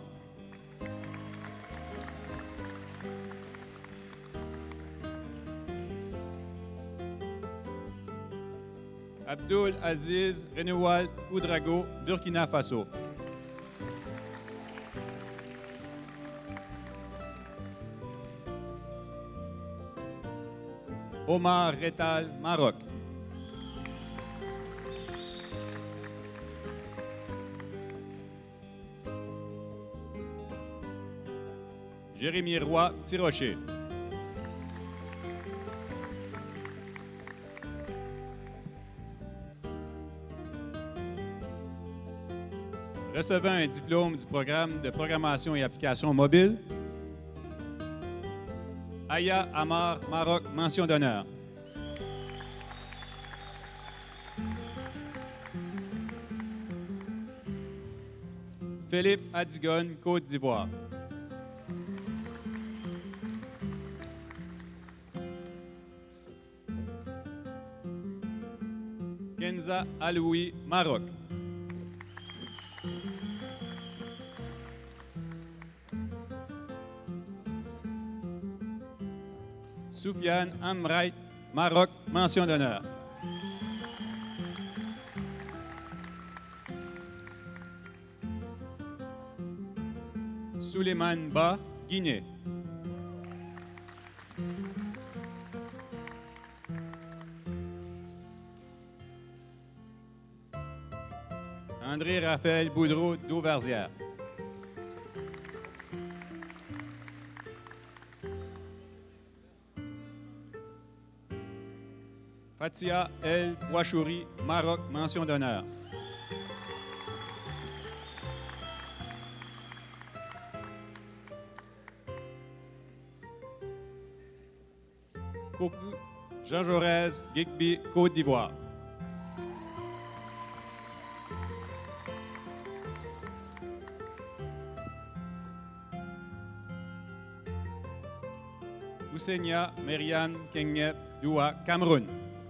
[SPEAKER 8] Abdul Aziz Renoual Oudrago, Burkina Faso. Omar Retal, Maroc. Jérémy Roy, Tirocher. Recevant un diplôme du programme de programmation et application mobile, Aya Amar, Maroc, mention d'honneur. Philippe Adigone, Côte d'Ivoire. Kenza Aloui, Maroc. Soufiane Amrait, Maroc, mention d'honneur. Souleymane Ba, Guinée. André Raphaël Boudreau, d'Auverzière. Fatia El Ouachouri, Maroc, mention d'honneur. Coucou, Jean Jaurès, Gigby, Côte d'Ivoire. Ousenia Myriam Kenyep, Doua, Cameroun.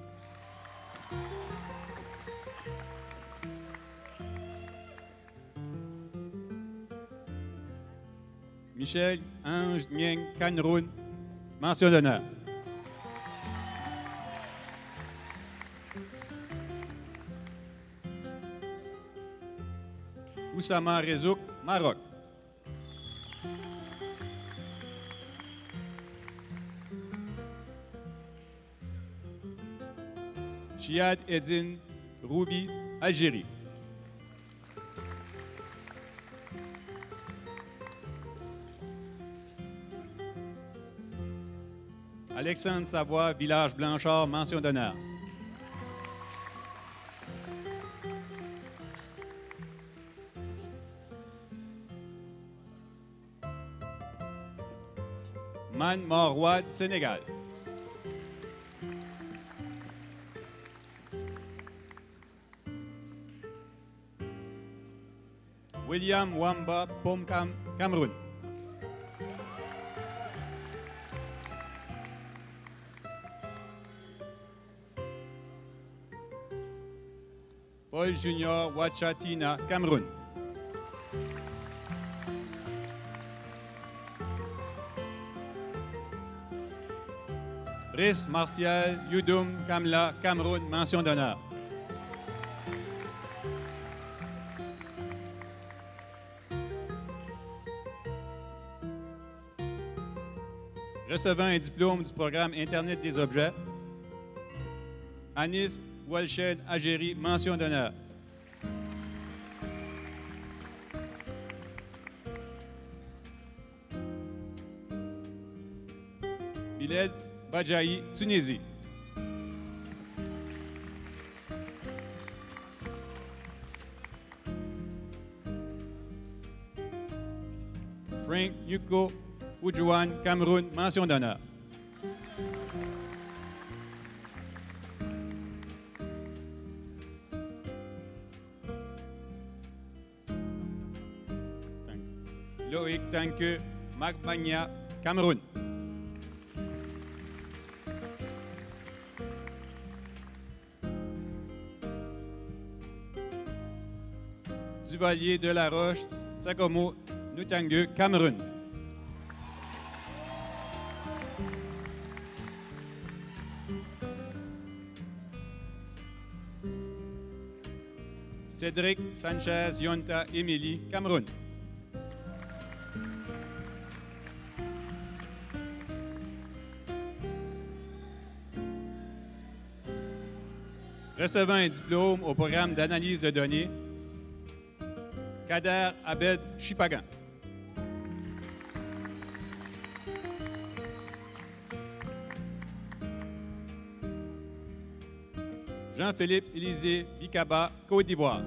[SPEAKER 8] Michel Ange Nieng Cameroun, mention d'honneur. Oussama Rezouk, Maroc. Chiad Edine Roubi, Algérie. Alexandre Savoie, Village Blanchard, mention d'honneur. Man Morwad, Sénégal. William Wamba, Pomcam, Cameroun. Paul Junior Wachatina, Cameroun. Brice Martial Yudoum Kamla, Cameroun, mention d'honneur. Recevant un diplôme du programme Internet des objets, Anis Walshed Agéri, mention d'honneur. Biled Badjaï, Tunisie. Frank Yuko Oudjouan, Cameroun, mention d'honneur. Loïc Tanke, Magmagna, Cameroun. Duvalier de la Roche, Sakomo, Nutangue, Cameroun. Cédric Sanchez Yonta Émilie, Cameroun. Recevant un diplôme au programme d'analyse de données, Kader Abed Chipagan. Jean-Philippe Élisée Bikaba, Côte d'Ivoire.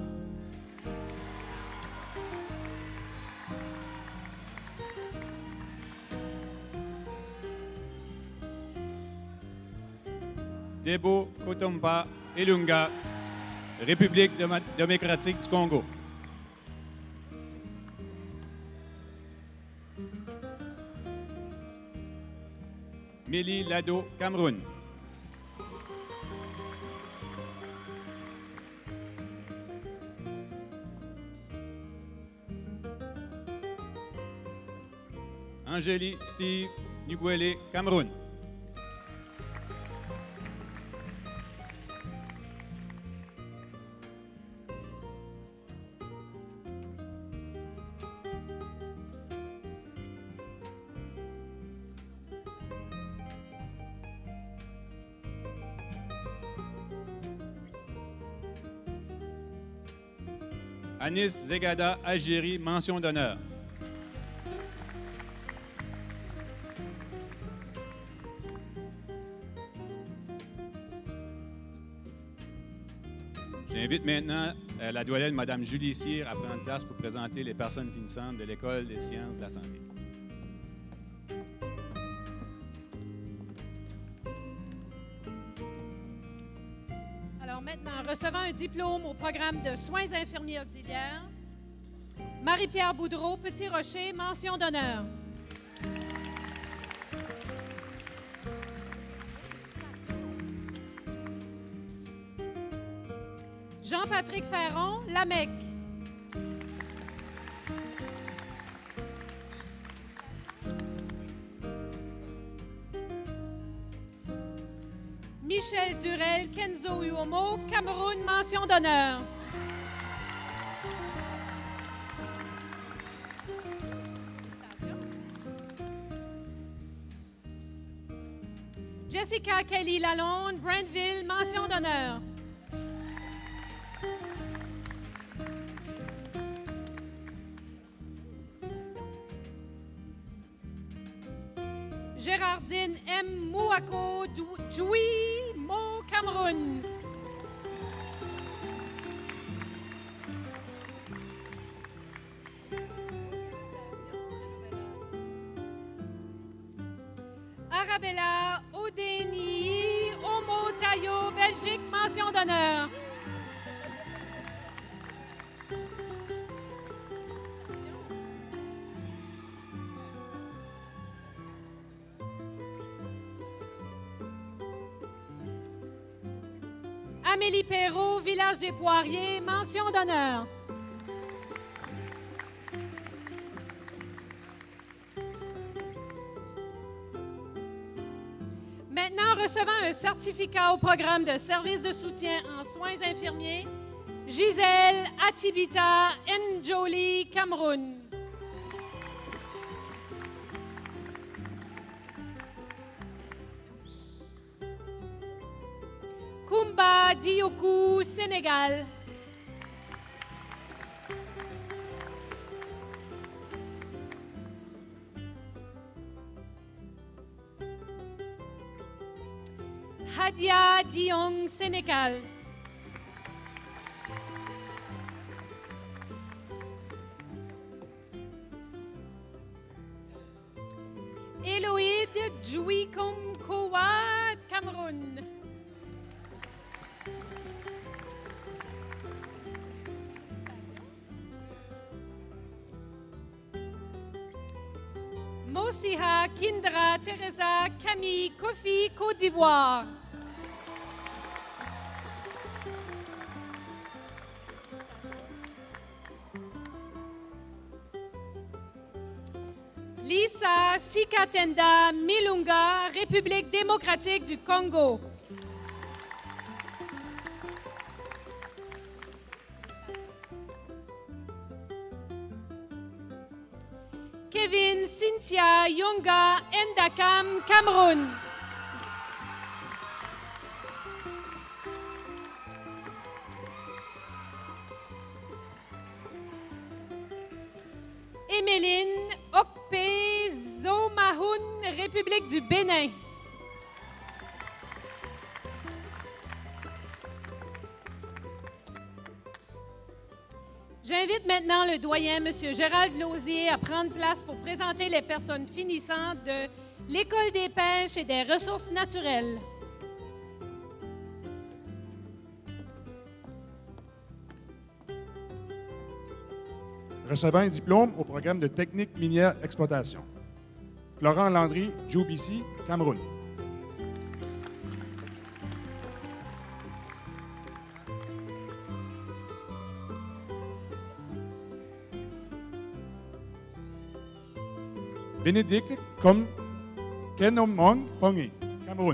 [SPEAKER 8] Debo Kotomba Elunga, République démocratique du Congo. Mélie Lado, Cameroun. Angélie Steve Nguele, Cameroun. Anis Zegada, Algérie, mention d'honneur. J'invite maintenant euh, la doyenne Mme Julie Cyr à prendre place pour présenter les personnes finissantes de l'École des sciences de la santé.
[SPEAKER 9] Alors maintenant, recevant un diplôme au programme de soins infirmiers auxiliaires, Marie-Pierre Boudreau, Petit Rocher, mention d'honneur. Jean-Patrick Ferron, Lamec. Michel Durel, Kenzo Uomo, Cameroun, mention d'honneur. Jessica Kelly Lalonde, Brandville, mention d'honneur. Gérardine M. Mouako, Djoui, Mo, Cameroun. Arabella Odeni, Omo Tayo, Belgique, mention d'honneur. Amélie Perrault, Village des Poiriers, mention d'honneur. Maintenant, recevant un certificat au programme de service de soutien en soins infirmiers, Gisèle Atibita Njoli, Cameroun. Kumba Diokou, Sénégal. Hadia Diong, Sénégal. Eloïde Djouikom Kouad, Cameroun. Mosiha Kindra Teresa Camille Kofi, Côte d'Ivoire. Lisa Sikatenda Milunga, République démocratique du Congo. Kevin Cynthia Yonga Endakam, Cameroun. Emeline Okpe Zomahoun, République du Bénin. J'invite maintenant le doyen, M. Gérald Lausier, à prendre place pour présenter les personnes finissantes de l'École des pêches et des ressources naturelles.
[SPEAKER 10] Recevant un diplôme au programme de technique minière exploitation. Florent Landry, J B C, Cameroun. Bénédicte comme Kenomong Pongi, Cameroun.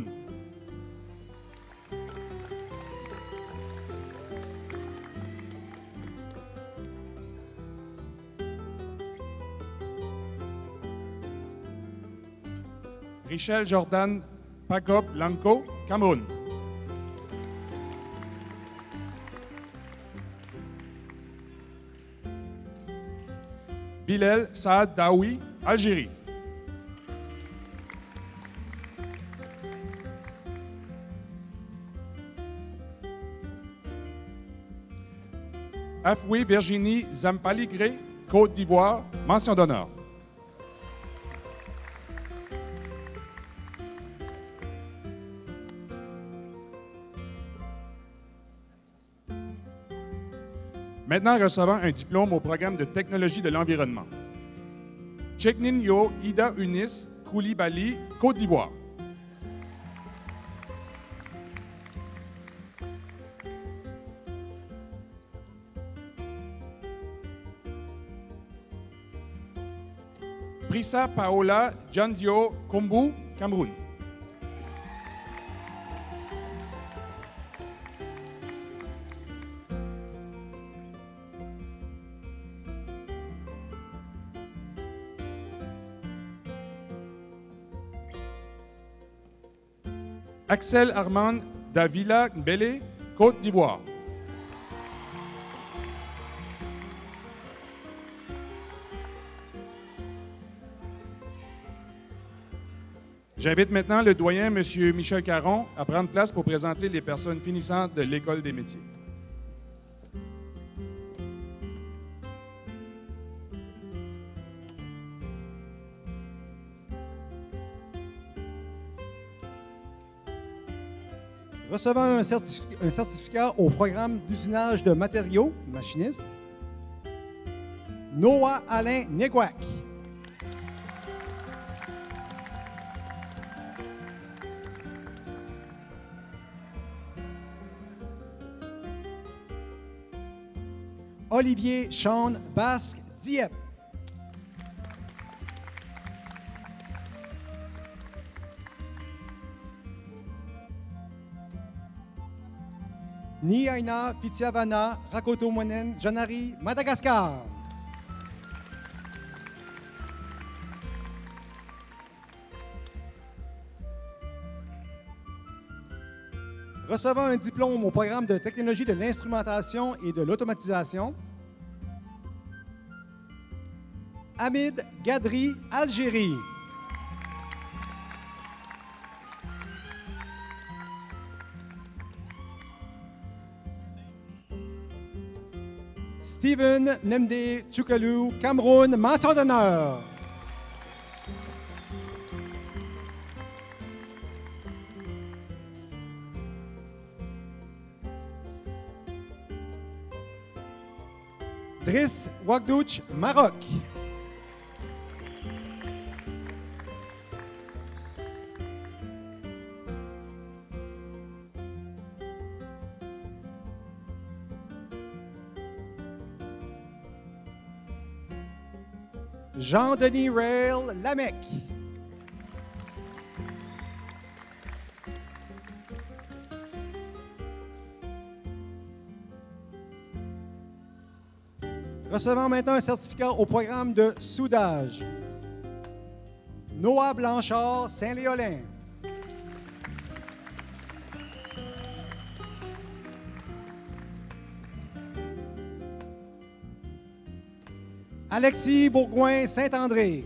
[SPEAKER 10] Richel Jordan Pagob Lanko, Cameroun. Bilal Saad Daoui, Algérie. Afoué Virginie Zampaligré, Côte d'Ivoire, mention d'honneur. Maintenant recevant un diplôme au programme de technologie de l'environnement. Cheknin Yo Ida Unis Koulibaly, Côte d'Ivoire. Prissa Paola Jandio Kombu, Cameroun. Axel Armand Davila Mbele, Côte d'Ivoire. J'invite maintenant le doyen, M. Michel Caron, à prendre place pour présenter les personnes finissantes de l'École des métiers.
[SPEAKER 1] Recevant un, certifi- un certificat au programme d'usinage de matériaux, machiniste, Noah Alain Negouac. Olivier Sean Basque Dieppe. Niaina Pitiavana Rakoto Monen Janari, Madagascar. Recevant un diplôme au programme de technologie de l'instrumentation et de l'automatisation, Hamid Gadri, Algérie. Steven Nemde Tchoukalou, Cameroun, mention d'honneur. Driss Ouagdouch, Maroc. Jean-Denis Rail, Lamec. Recevant maintenant un certificat au programme de soudage. Noah Blanchard, Saint-Léolin. Alexis Bourgoin, Saint-André.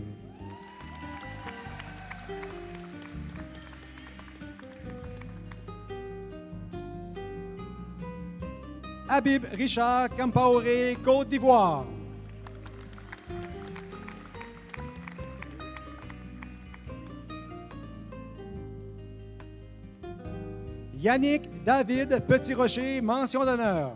[SPEAKER 1] Habib Richard Campaoré, Côte d'Ivoire. Yannick David Petit-Rocher, mention d'honneur.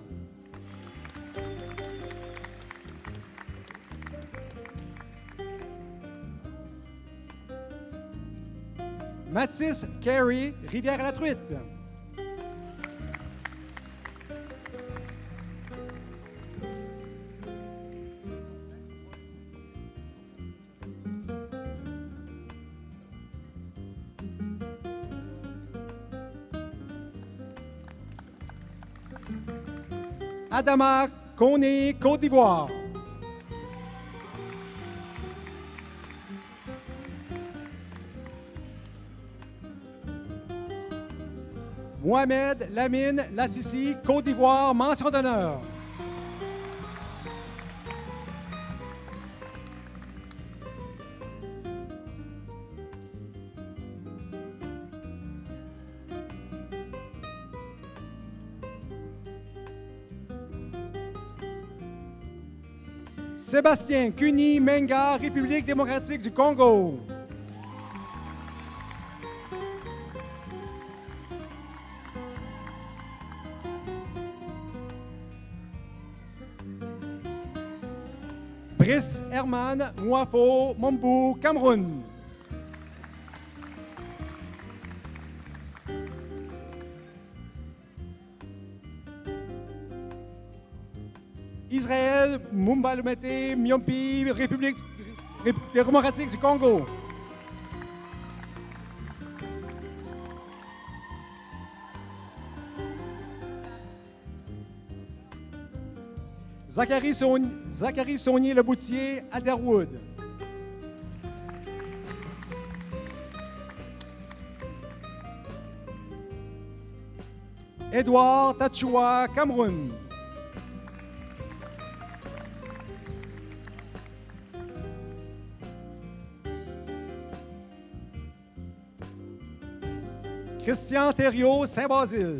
[SPEAKER 1] Mathis Carey, Rivière-à-la-Truite. Adama Koné, Côte d'Ivoire. Mohamed Lamine Lassissi, Côte d'Ivoire, mention d'honneur. Sébastien Cuny Menga, République démocratique du Congo. Brice Herman Mouafo, Mombou, Cameroun. Israël Mumbalumete Myompi, République démocratique du Congo. Zachary, Saunier, Zachary Saunier-Leboutier, Alderwood. Édouard Tachua, Cameroun. Christian Thériault, Saint-Basile.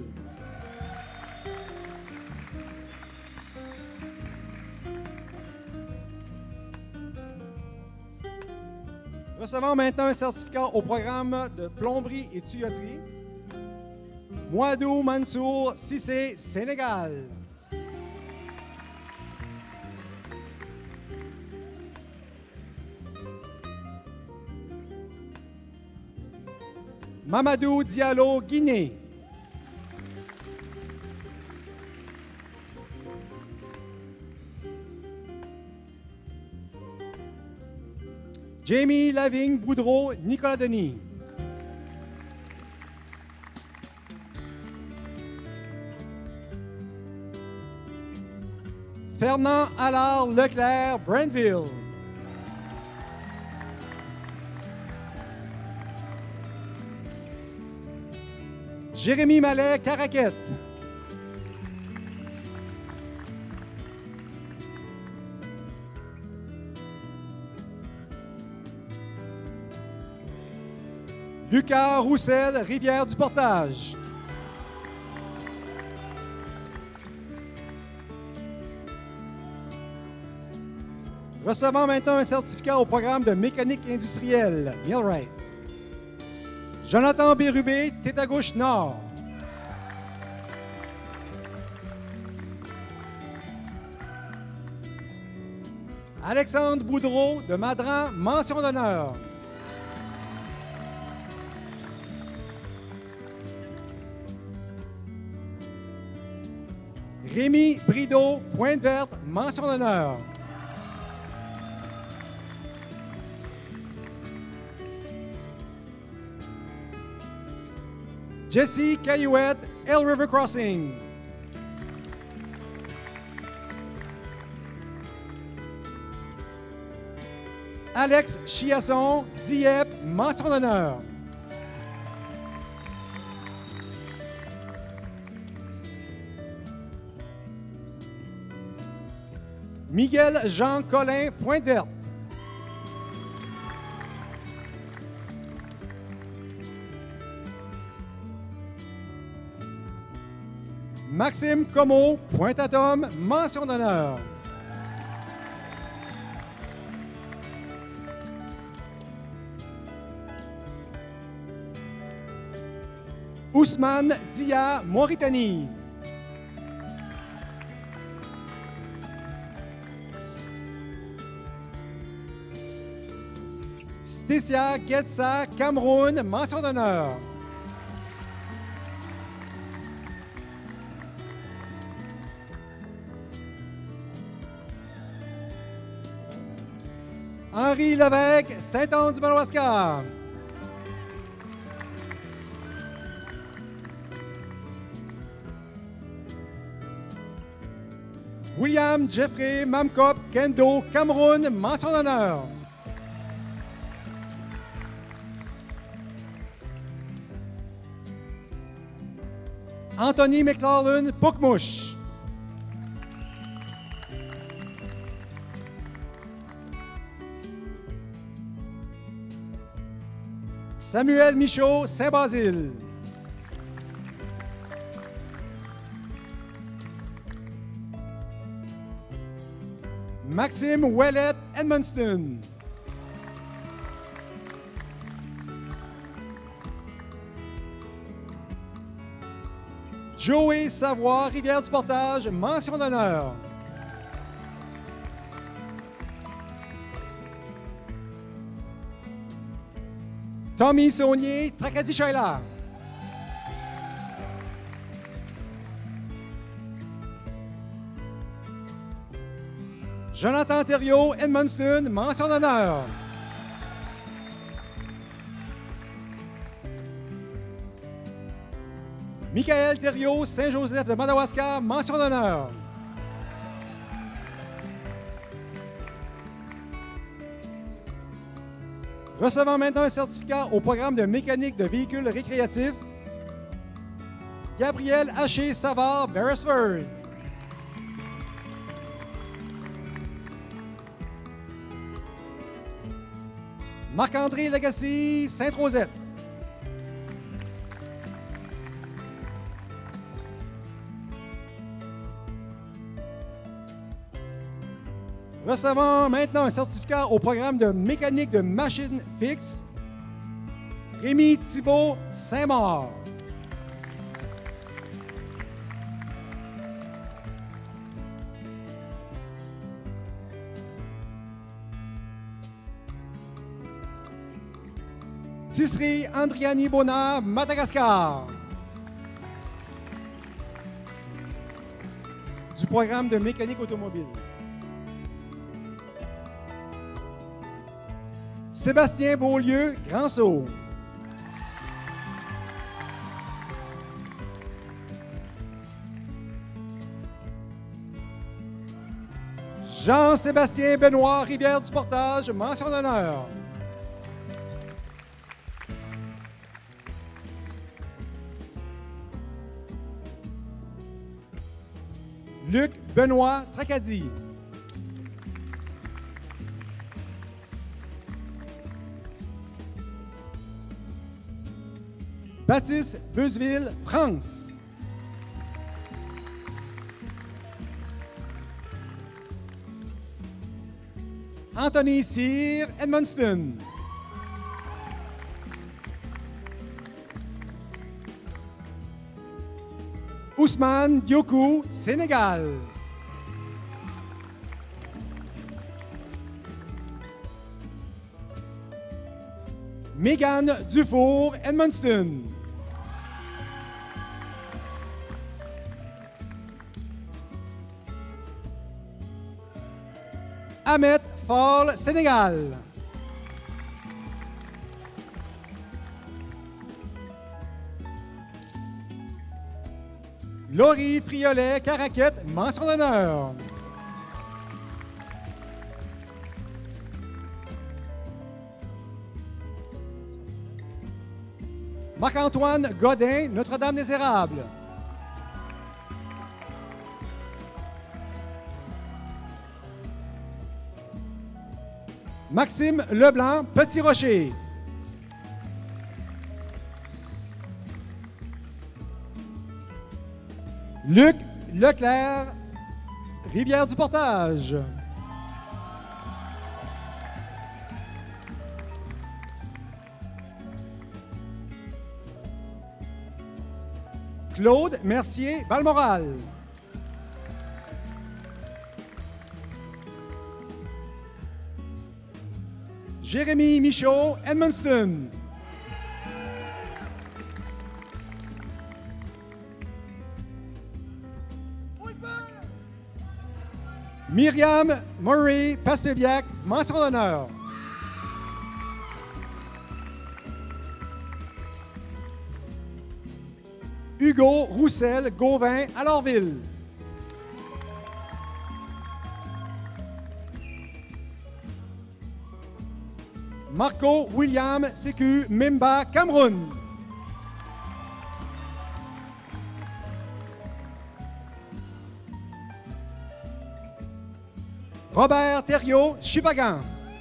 [SPEAKER 1] Recevons maintenant un certificat au programme de plomberie et tuyauterie. Mouadou Mansour, Cissé, Sénégal. Mamadou Diallo, Guinée. Jamie Lavigne Boudreau, Nicolas Denis. Fernand Allard Leclerc, Brandville. Jérémy Mallet, Caraquette. Lucas Roussel, Rivière-du-Portage. Recevons maintenant un certificat au programme de mécanique industrielle, Millwright. Jonathan Bérubé, Tétagouche Nord. Alexandre Boudreau, de Madran, mention d'honneur. Rémi Brideau, Pointe-Verte, mention d'honneur. Jesse Caillouette, Elk River Crossing. Alex Chiasson, Dieppe, mention d'honneur. Miguel Jean Collin, Pointe-Verte. Maxime Comeau, Pointe-à-Tome, mention d'honneur. Ousmane Dia, Mauritanie. Stécia Getsa, Cameroun, mention d'honneur. Henri Levesque, Saint-Anne-du-Madawaska. William Jeffrey Mamkop, Kendo, Cameroun, mention d'honneur. Anthony McLaughlin, Poukmouche. Samuel Michaud, Saint-Basile. Maxime Ouellet, Edmundston. Joey Savoie, Rivière-du-Portage, mention d'honneur. Tommy Saunier, Tracadie-Shaila. Jonathan Thériault, Edmundston, mention d'honneur. Michael Thériault, Saint-Joseph de Madawaska, mention d'honneur. Recevons maintenant un certificat au programme de mécanique de véhicules récréatifs. Gabriel Haché Savard, Beresford. Marc-André Legacy, Sainte-Rosette. Recevons maintenant un certificat au programme de mécanique de machines fixes. Rémi Thibault, Saint-Maur. Tisserie Andriani Bona, Madagascar. Du programme de mécanique automobile. Sébastien Beaulieu, Grand-Sault. Jean-Sébastien Benoît, Rivière-du-Portage, mention d'honneur. Luc Benoît Tracadie. Baptiste Beuzeville, France. Anthony Cyr, Edmundston. Ousmane Diokou, Sénégal. Mégane Dufour, Edmundston. Ahmed Fall, Sénégal. Laurie Friolet, Caraquette, mention d'honneur. Marc-Antoine Godin, Notre-Dame-des-Érables. Maxime Leblanc, Petit-Rocher. Luc Leclerc, Rivière-du-Portage. Claude Mercier, Balmoral. Jérémy Michaud, Edmundston. Myriam Murray, Passepébiac, mention d'honneur. Hugo Roussel, Gauvin, à Lorville. Marco William Sécu, Mimba, Cameroun. Robert Thériault, Chipagan.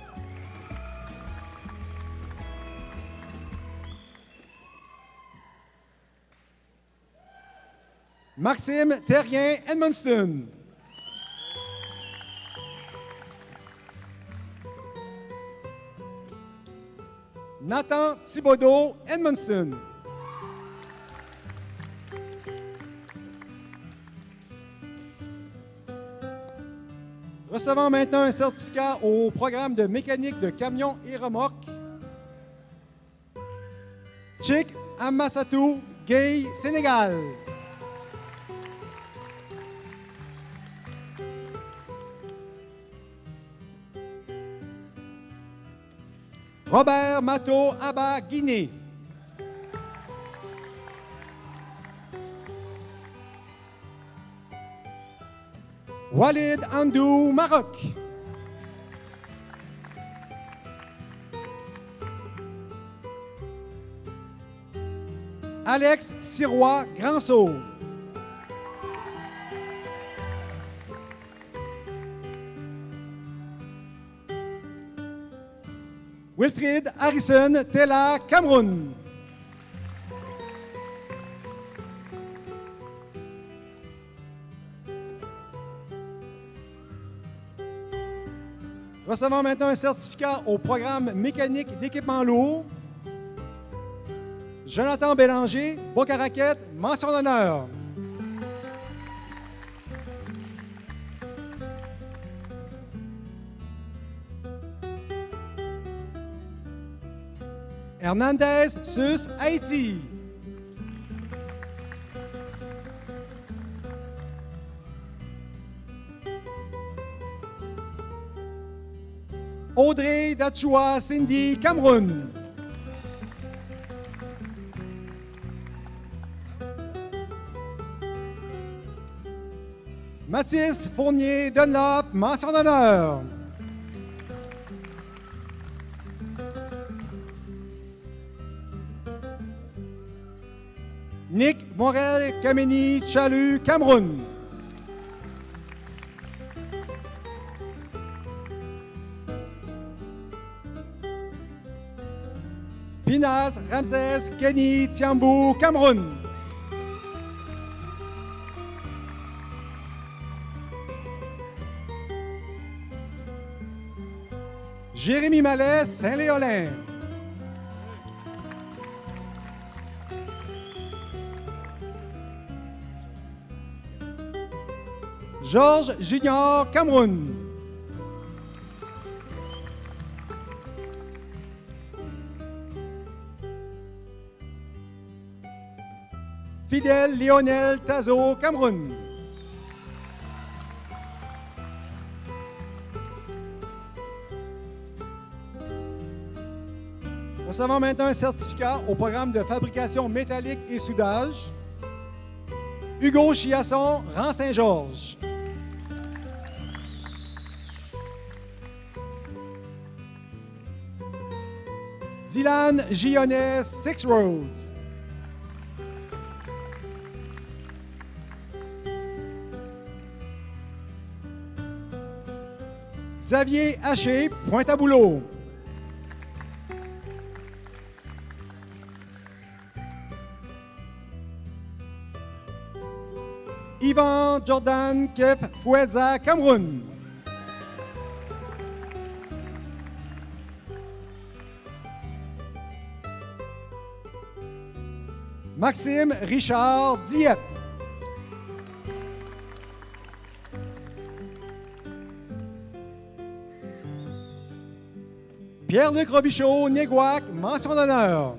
[SPEAKER 1] Maxime Terrien, Edmundston. Nathan Thibodeau, Edmundston. Recevons maintenant un certificat au programme de mécanique de camions et remorques. Chik Amassatou, Gay, Sénégal. Robert Mato, Abba, Guinée. Walid Andou, Maroc. Alex Sirois, Grand-Sault. Wilfried Harrison, Tella, Cameroun. Recevons maintenant un certificat au programme mécanique d'équipement lourd. Jonathan Bélanger, Boca-Raquette, mention d'honneur. Hernandez, Sus, Haïti. Audrey Dachua, Cindy, Cameroun. Mathis Fournier, Dunlop, mention d'honneur. Nick Morel, Kameni, Chalut, Cameroun. Thomas Ramsès Kenny Tiambou, Cameroun. Jérémy Mallet, Saint-Léolin. Georges Junior, Cameroun. Fidèle Lionel Tazo, Cameroun. Recevons maintenant un certificat au programme de fabrication métallique et soudage. Hugo Chiasson, Rang Saint-Georges. Dylan Gionnet, Six Roads. Xavier Haché, Pointe-à-Bouleau. Yvan Jordan Kef Foueza, Cameroun. Maxime Richard Dieppe. Pierre-Luc Robichaud, Néguac, mention d'honneur.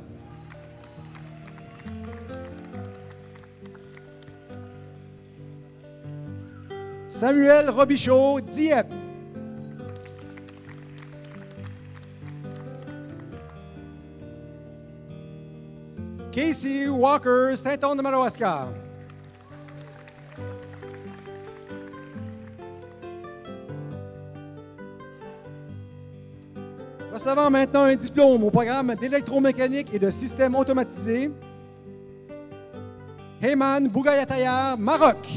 [SPEAKER 1] Samuel Robichaud, Dieppe. Casey Walker, Saint-Anne-de-Madawaska. Recevons maintenant un diplôme au programme d'électromécanique et de systèmes automatisés. Heyman Bougayataya, Maroc.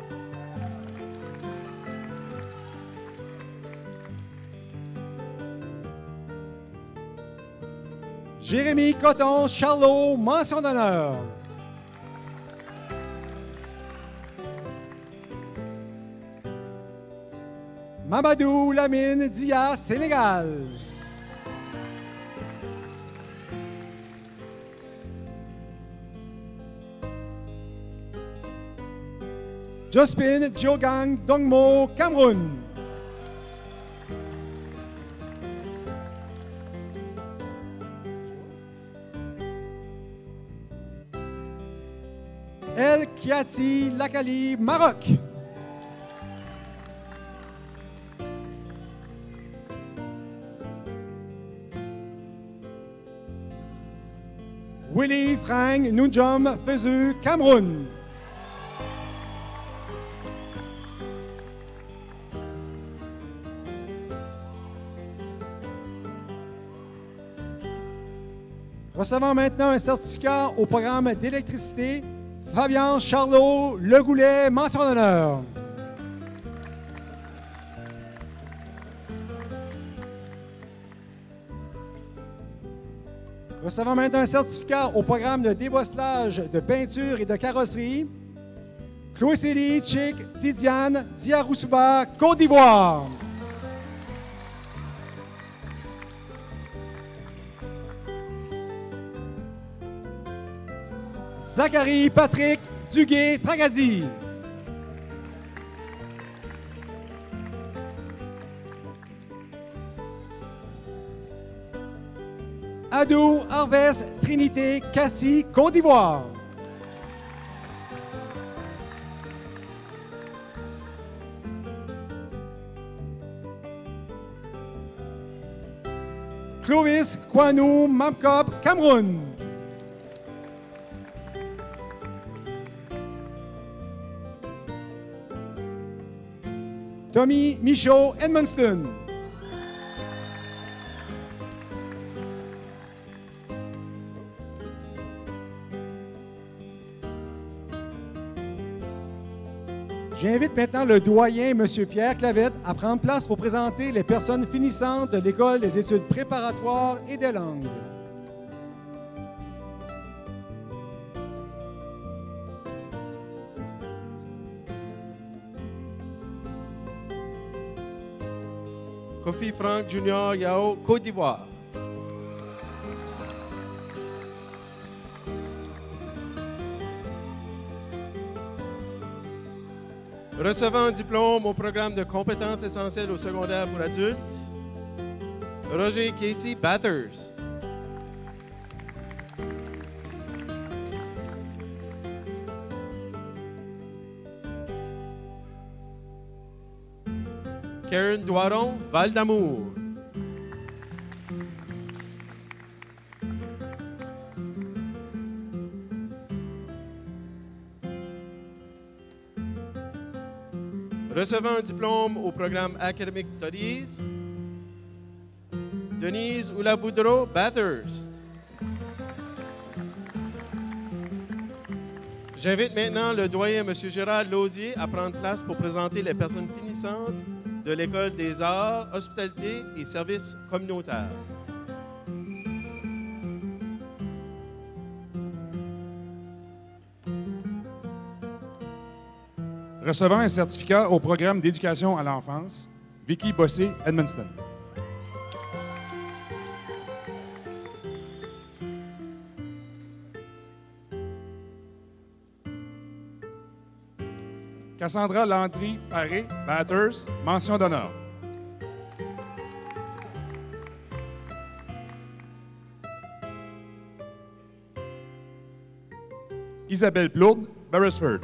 [SPEAKER 1] Jérémy Coton, Charlot, mention d'honneur. Mamadou Lamine Dia, Sénégal. Jospin Diogang Dongmo, Cameroun. El Kiati Lakali, Maroc. Willy Frank Nunjom Fezu, Cameroun. Recevons maintenant un certificat au programme d'électricité. Fabien Charlot, Le Goulet, mention d'honneur. Recevons maintenant un certificat au programme de débosselage de peinture et de carrosserie. Chloé Chick, Tidiane, Diaroussouba, Côte d'Ivoire. Zachary Patrick Duguay, Tragadi. Adou Harvest Trinité Cassie, Côte d'Ivoire. Clovis Kwanou Mamkop, Cameroun. Tommy Michaud, Edmundston. J'invite maintenant le doyen, M. Pierre Clavette, à prendre place pour présenter les personnes finissantes de l'École des études préparatoires et de langue.
[SPEAKER 11] Kofi Frank Junior Yao, Côte d'Ivoire. Recevant un diplôme au programme de compétences essentielles au secondaire pour adultes, Roger Casey Bathurst. Karen Doiron, Val-d'Amour. Recevant un diplôme au programme Academic Studies, Denise Oulaboudreau, Bathurst. J'invite maintenant le doyen M. Gérard Lausier à prendre place pour présenter les personnes finissantes de l'École des arts, hospitalité et services communautaires.
[SPEAKER 10] Recevant un certificat au programme d'éducation à l'enfance, Vicky Bossé, Edmundston. Cassandra Landry-Paré, Bathurst, mention d'honneur. Isabelle Plourde, Beresford.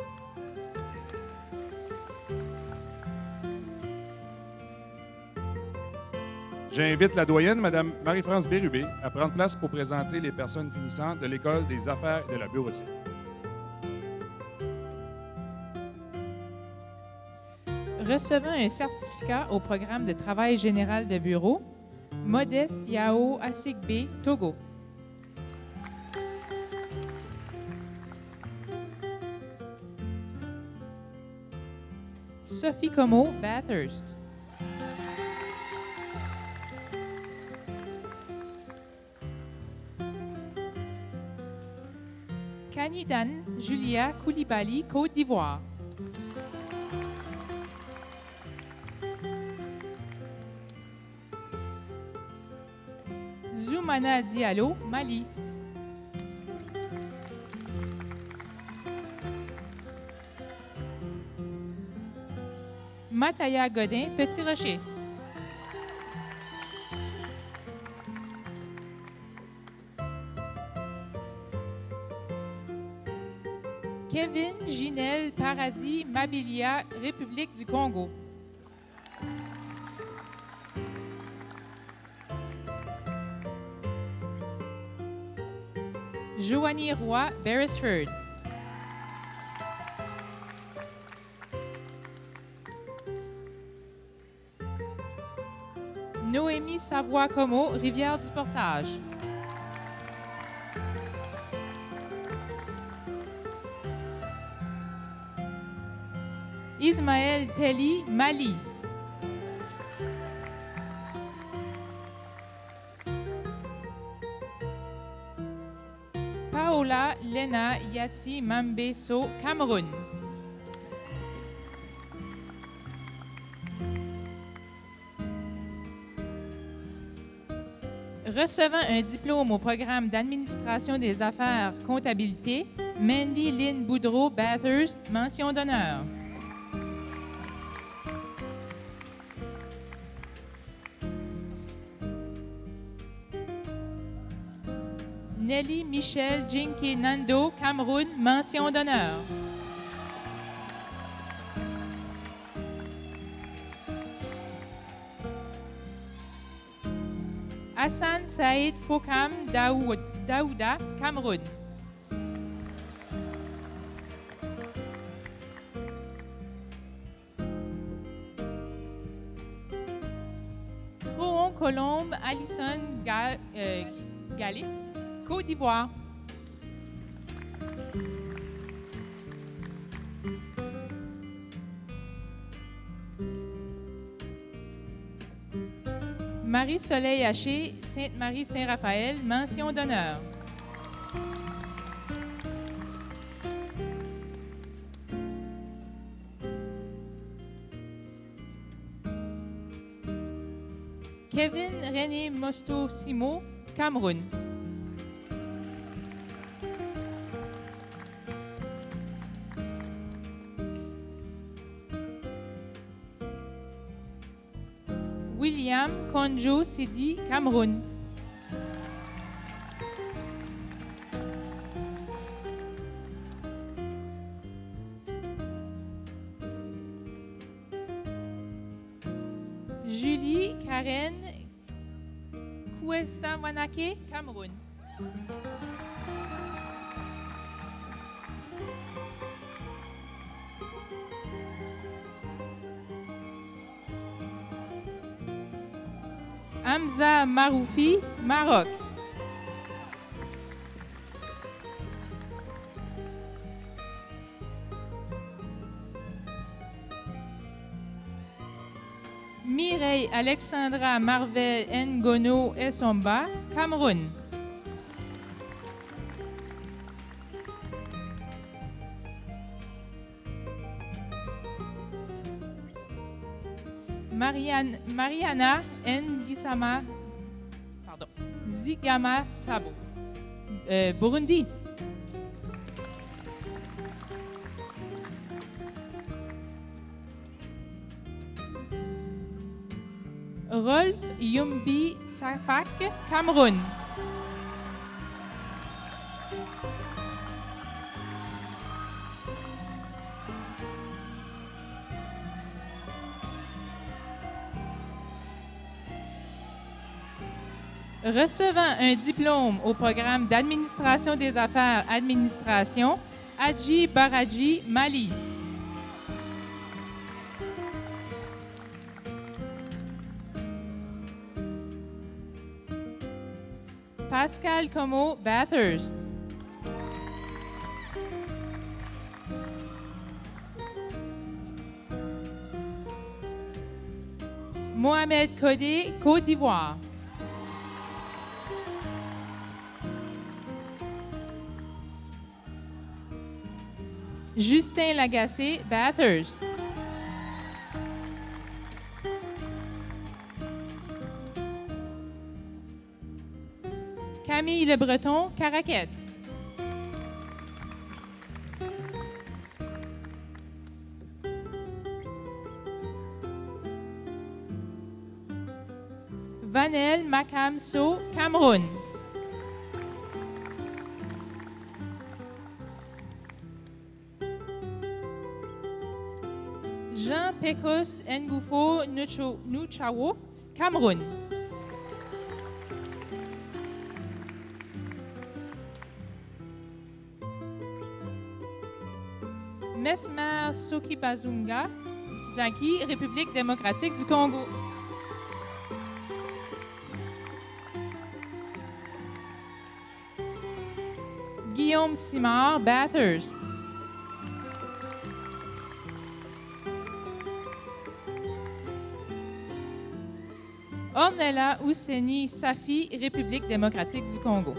[SPEAKER 10] J'invite la doyenne, Mme Marie-France Bérubé, à prendre place pour présenter les personnes finissantes de l'École des affaires et de la bureautique.
[SPEAKER 12] Recevant un certificat au programme de travail général de bureau, Modeste Yao Asigbe, Togo. Sophie Como, Bathurst. Kanidan Julia Koulibaly, Côte d'Ivoire. Zoumana Diallo, Mali. Mataya Godin, Petit Rocher. Kevin Ginel Paradis Mabilia, République du Congo. Joanie Roy, Beresford. Noémie Savoie-Como, Rivière-du-Portage. Ismaël Telly, Mali. Paola Lena Yati Mambeso, Cameroun. Recevant un diplôme au programme d'administration des affaires comptabilité, Mandy Lynn Boudreau, Bathurst, mention d'honneur. Nelly Michel Jinke Nando, Cameroun, mention d'honneur. Hassan Saïd Fokam Daoud, Daouda, Cameroun. Troon Colombe Alison Ga, euh, Gallet, Côte d'Ivoire. Marie-Soleil Haché, Sainte-Marie-Saint-Raphaël, mention d'honneur. Kevin René Mosto Simo, Cameroun. William Konjo Sidi, Cameroun. Julie Karen Kuesta Wanake, Cameroun. Hamza Maroufi, Maroc. Mireille Alexandra Marvel Ngono Essomba, Cameroun. Marianne, Mariana Ngisama, pardon, Zigama Sabo, euh, Burundi. Rolf Yumbi Safak, Cameroun. Recevant un diplôme au programme d'administration des affaires administration, Hadji Baraji, Mali. Pascal Como, Bathurst. Mohamed Kodé, Côte d'Ivoire. Justin Lagacé, Bathurst. Camille Le Breton, Caraquette. Vanel Makam So, Cameroun. Jean Pecos Ngoufo Nuchawo, Cameroun. Mesmer Sokibazunga, Zaki, République démocratique du Congo. Guillaume Simard, Bathurst. Ornella Ousseni Safi, République démocratique du Congo.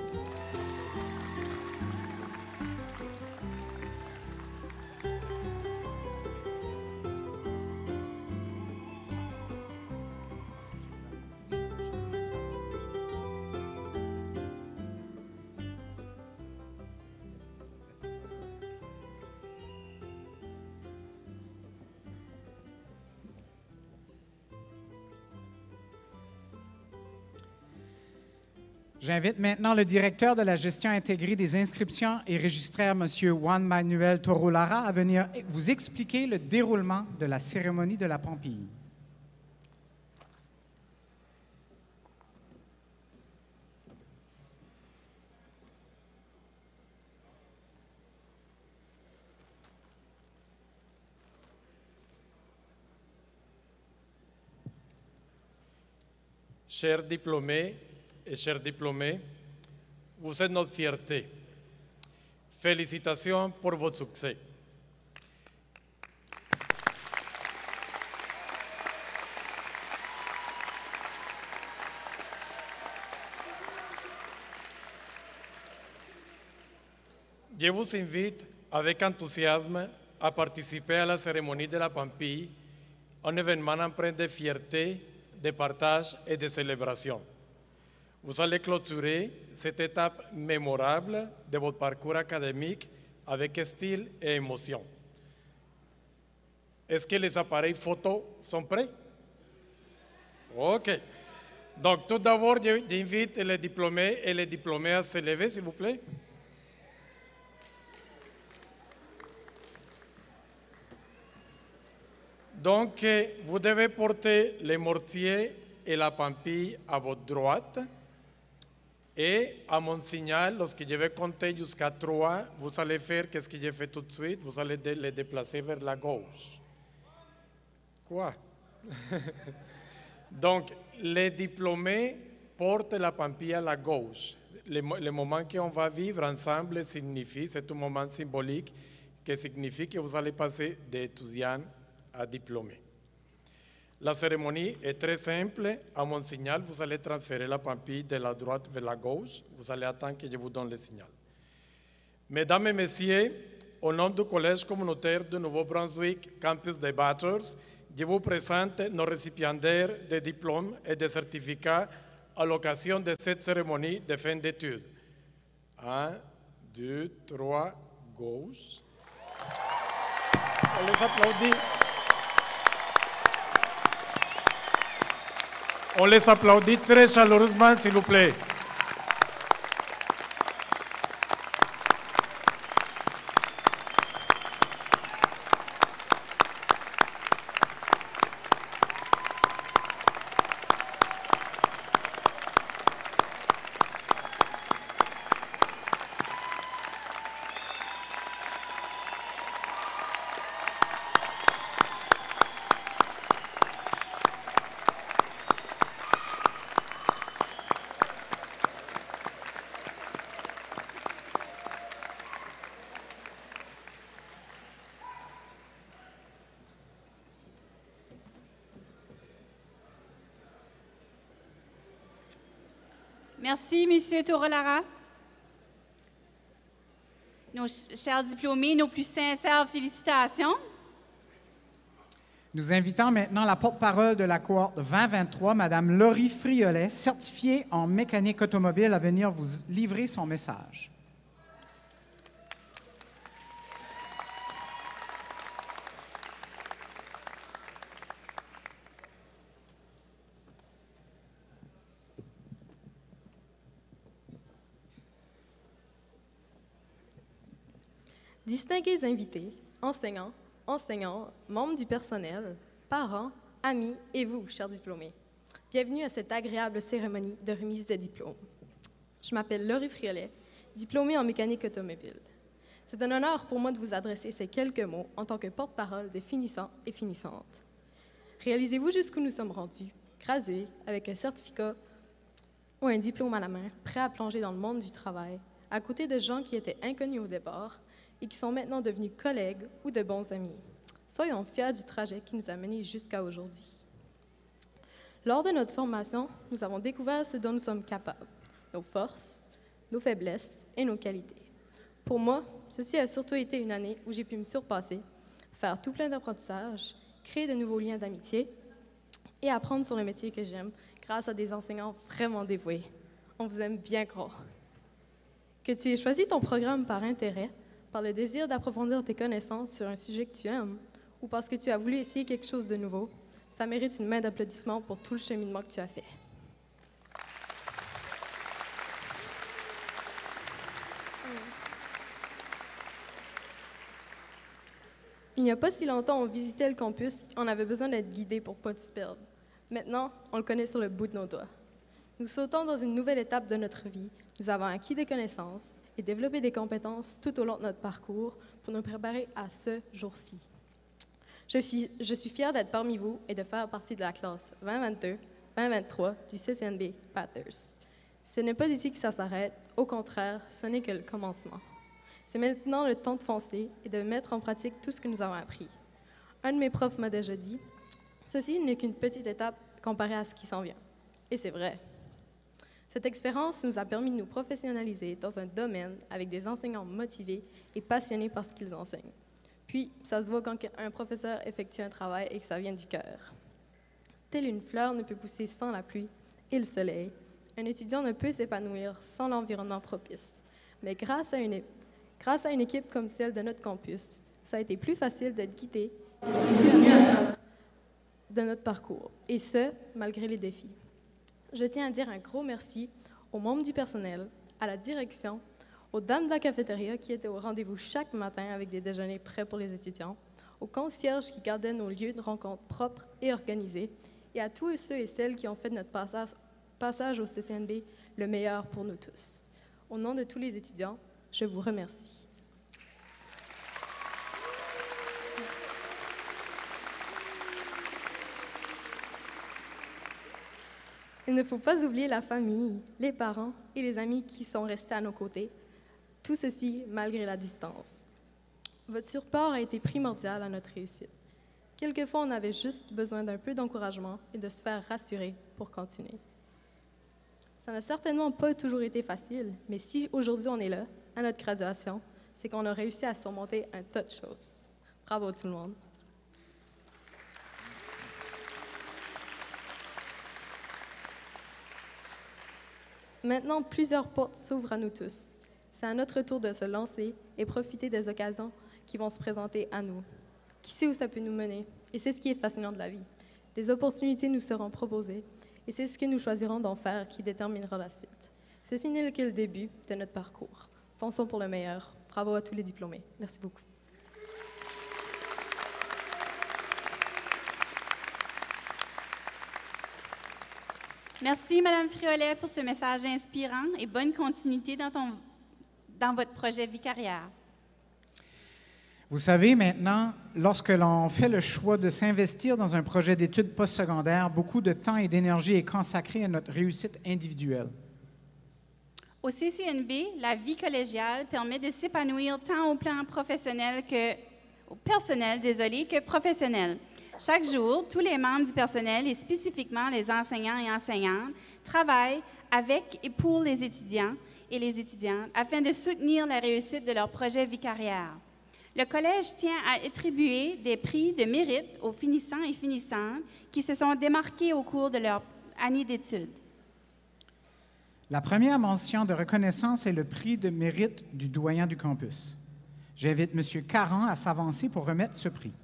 [SPEAKER 3] J'invite maintenant le directeur de la gestion intégrée des inscriptions et registraires, M. Juan Manuel Toro-Lara, à venir vous expliquer le déroulement de la cérémonie de la Pampille.
[SPEAKER 13] Chers diplômés et chers diplômés, vous êtes notre fierté. Félicitations pour votre succès. Je vous invite avec enthousiasme à participer à la cérémonie de la Pampille, un événement empreint de fierté, de partage et de célébration. Vous allez clôturer cette étape mémorable de votre parcours académique avec style et émotion. Est-ce que les appareils photo sont prêts? OK. Donc, tout d'abord, j'invite les diplômés et les diplômés à se lever, s'il vous plaît. Donc, vous devez porter les mortiers et la pampille à votre droite. Et à mon signal, lorsque je vais compter jusqu'à trois, vous allez faire qu'est-ce que j'ai fait tout de suite, vous allez les déplacer vers la gauche. Quoi? Donc, les diplômés portent la pampille à la gauche. Le, le moment qu'on va vivre ensemble signifie, c'est un moment symbolique qui signifie que vous allez passer d'étudiant à diplômé. La cérémonie est très simple. À mon signal, vous allez transférer la pampille de la droite vers la gauche. Vous allez attendre que je vous donne le signal. Mesdames et messieurs, au nom du Collège communautaire du Nouveau-Brunswick, campus des Bathurst, je vous présente nos récipiendaires de diplômes et de certificats à l'occasion de cette cérémonie de fin d'études. Un, deux, trois, gauche. On les applaudit. On les applaudit très chaleureusement, s'il vous plaît.
[SPEAKER 2] Merci, Monsieur Torolara. Nos chers diplômés, nos plus sincères félicitations.
[SPEAKER 3] Nous invitons maintenant la porte-parole de la cohorte vingt vingt-trois, Mme Laurie Friolet, certifiée en mécanique automobile, à venir vous livrer son message.
[SPEAKER 14] Distingués invités, enseignants, enseignants, membres du personnel, parents, amis et vous, chers diplômés, bienvenue à cette agréable cérémonie de remise de diplôme. Je m'appelle Laurie Friolet, diplômée en mécanique automobile. C'est un honneur pour moi de vous adresser ces quelques mots en tant que porte-parole des finissants et finissantes. Réalisez-vous jusqu'où nous sommes rendus, gradués avec un certificat ou un diplôme à la main, prêts à plonger dans le monde du travail, à côté de gens qui étaient inconnus au départ, et qui sont maintenant devenus collègues ou de bons amis. Soyons fiers du trajet qui nous a menés jusqu'à aujourd'hui. Lors de notre formation, nous avons découvert ce dont nous sommes capables, nos forces, nos faiblesses et nos qualités. Pour moi, ceci a surtout été une année où j'ai pu me surpasser, faire tout plein d'apprentissage, créer de nouveaux liens d'amitié et apprendre sur le métier que j'aime grâce à des enseignants vraiment dévoués. On vous aime bien gros. Que tu aies choisi ton programme par intérêt, par le désir d'approfondir tes connaissances sur un sujet que tu aimes, ou parce que tu as voulu essayer quelque chose de nouveau, ça mérite une main d'applaudissement pour tout le cheminement que tu as fait. Il n'y a pas si longtemps, on visitait le campus et on avait besoin d'être guidé pour ne pas se perdre. Maintenant, on le connaît sur le bout de nos doigts. Nous sautons dans une nouvelle étape de notre vie. Nous avons acquis des connaissances et développé des compétences tout au long de notre parcours pour nous préparer à ce jour-ci. Je, je suis fière d'être parmi vous et de faire partie de la classe vingt vingt-deux vingt vingt-trois du C C N B Bathurst. Ce n'est pas ici que ça s'arrête, au contraire, ce n'est que le commencement. C'est maintenant le temps de foncer et de mettre en pratique tout ce que nous avons appris. Un de mes profs m'a déjà dit, « Ceci n'est qu'une petite étape comparée à ce qui s'en vient. » Et c'est vrai. Cette expérience nous a permis de nous professionnaliser dans un domaine avec des enseignants motivés et passionnés par ce qu'ils enseignent. Puis, ça se voit quand un professeur effectue un travail et que ça vient du cœur. Telle une fleur ne peut pousser sans la pluie et le soleil, un étudiant ne peut s'épanouir sans l'environnement propice. Mais grâce à, une, grâce à une équipe comme celle de notre campus, ça a été plus facile d'être guidé et suivi de notre parcours, et ce, malgré les défis. Je tiens à dire un gros merci aux membres du personnel, à la direction, aux dames de la cafétéria qui étaient au rendez-vous chaque matin avec des déjeuners prêts pour les étudiants, aux concierges qui gardaient nos lieux de rencontre propres et organisés, et à tous ceux et celles qui ont fait de notre passage, passage au C C N B le meilleur pour nous tous. Au nom de tous les étudiants, je vous remercie. Il ne faut pas oublier la famille, les parents et les amis qui sont restés à nos côtés, tout ceci malgré la distance. Votre support a été primordial à notre réussite. Quelquefois, on avait juste besoin d'un peu d'encouragement et de se faire rassurer pour continuer. Ça n'a certainement pas toujours été facile, mais si aujourd'hui on est là, à notre graduation, c'est qu'on a réussi à surmonter un tas de choses. Bravo tout le monde! Maintenant, plusieurs portes s'ouvrent à nous tous. C'est à notre tour de se lancer et profiter des occasions qui vont se présenter à nous. Qui sait où ça peut nous mener? Et c'est ce qui est fascinant de la vie. Des opportunités nous seront proposées et c'est ce que nous choisirons d'en faire qui déterminera la suite. Ceci n'est que le début de notre parcours. Pensons pour le meilleur. Bravo à tous les diplômés. Merci beaucoup.
[SPEAKER 2] Merci, Madame Friolet, pour ce message inspirant et bonne continuité dans, ton, dans votre projet vicariat.
[SPEAKER 3] Vous savez, maintenant, lorsque l'on fait le choix de s'investir dans un projet d'études postsecondaires, beaucoup de temps et d'énergie est consacré à notre réussite individuelle.
[SPEAKER 2] Au C C N B, la vie collégiale permet de s'épanouir tant au plan professionnel que au personnel, désolé, que professionnel. Chaque jour, tous les membres du personnel, et spécifiquement les enseignants et enseignantes, travaillent avec et pour les étudiants et les étudiantes afin de soutenir la réussite de leur projet vicariaire. Le Collège tient à attribuer des prix de mérite aux finissants et finissantes qui se sont démarqués au cours de leur année d'études.
[SPEAKER 3] La première mention de reconnaissance est le prix de mérite du doyen du campus. J'invite M. Caron à s'avancer pour remettre ce prix.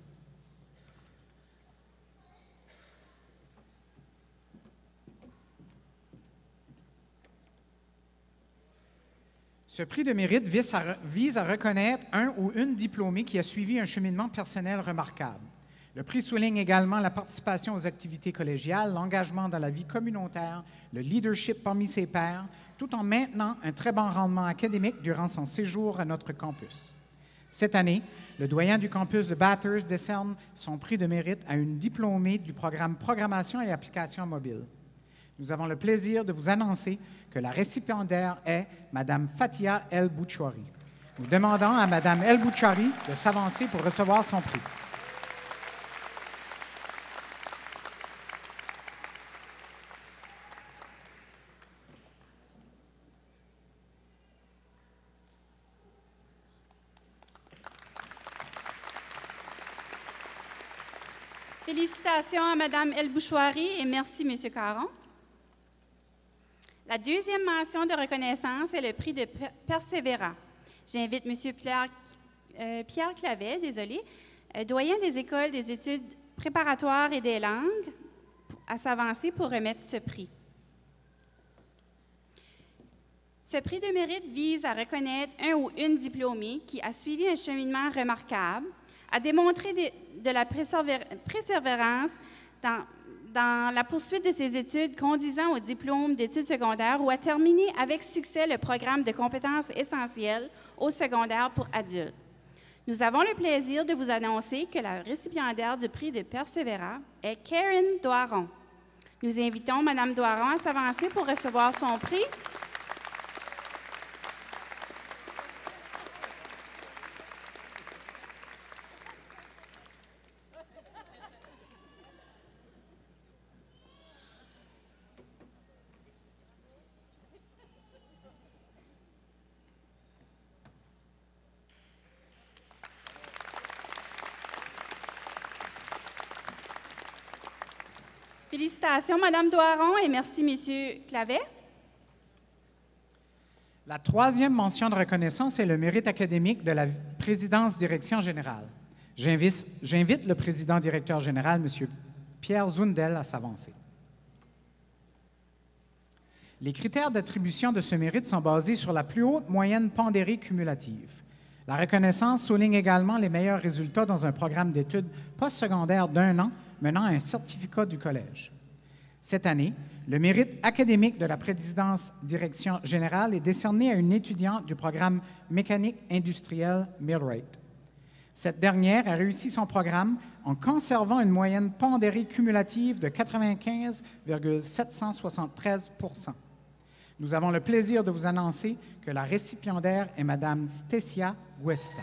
[SPEAKER 3] Ce prix de mérite vise à, vise à reconnaître un ou une diplômée qui a suivi un cheminement personnel remarquable. Le prix souligne également la participation aux activités collégiales, l'engagement dans la vie communautaire, le leadership parmi ses pairs, tout en maintenant un très bon rendement académique durant son séjour à notre campus. Cette année, le doyen du campus de Bathurst décerne son prix de mérite à une diplômée du programme Programmation et Applications mobiles. Nous avons le plaisir de vous annoncer que la récipiendaire est Mme Fatia El Bouchouari. Nous demandons à Mme El Bouchouari de s'avancer pour recevoir son prix.
[SPEAKER 2] Félicitations à Mme El Bouchouari et merci, M. Caron. La deuxième mention de reconnaissance est le prix de Persévéra. J'invite M. Pierre, euh, Pierre Clavet, désolé, euh, doyen des écoles des études préparatoires et des langues, à s'avancer pour remettre ce prix. Ce prix de mérite vise à reconnaître un ou une diplômée qui a suivi un cheminement remarquable, a démontré de, de la persévérance dans dans la poursuite de ses études conduisant au diplôme d'études secondaires ou a terminé avec succès le programme de compétences essentielles au secondaire pour adultes. Nous avons le plaisir de vous annoncer que la récipiendaire du prix de Persévéra est Karen Doiron. Nous invitons Mme Doiron à s'avancer pour recevoir son prix. Félicitations, Madame Doiron, et merci, Monsieur Clavet.
[SPEAKER 3] La troisième mention de reconnaissance est le mérite académique de la présidence direction générale. J'invite, j'invite le président-directeur général, M. Pierre Zundel, à s'avancer. Les critères d'attribution de ce mérite sont basés sur la plus haute moyenne pondérée cumulative. La reconnaissance souligne également les meilleurs résultats dans un programme d'études postsecondaires d'un an menant à un certificat du collège. Cette année, le mérite académique de la présidence direction générale est décerné à une étudiante du programme mécanique industrielle Millwright. Cette dernière a réussi son programme en conservant une moyenne pondérée cumulative de quatre-vingt-quinze virgule sept cent soixante-treize pour cent. Nous avons le plaisir de vous annoncer que la récipiendaire est Mme Stécia Guesta.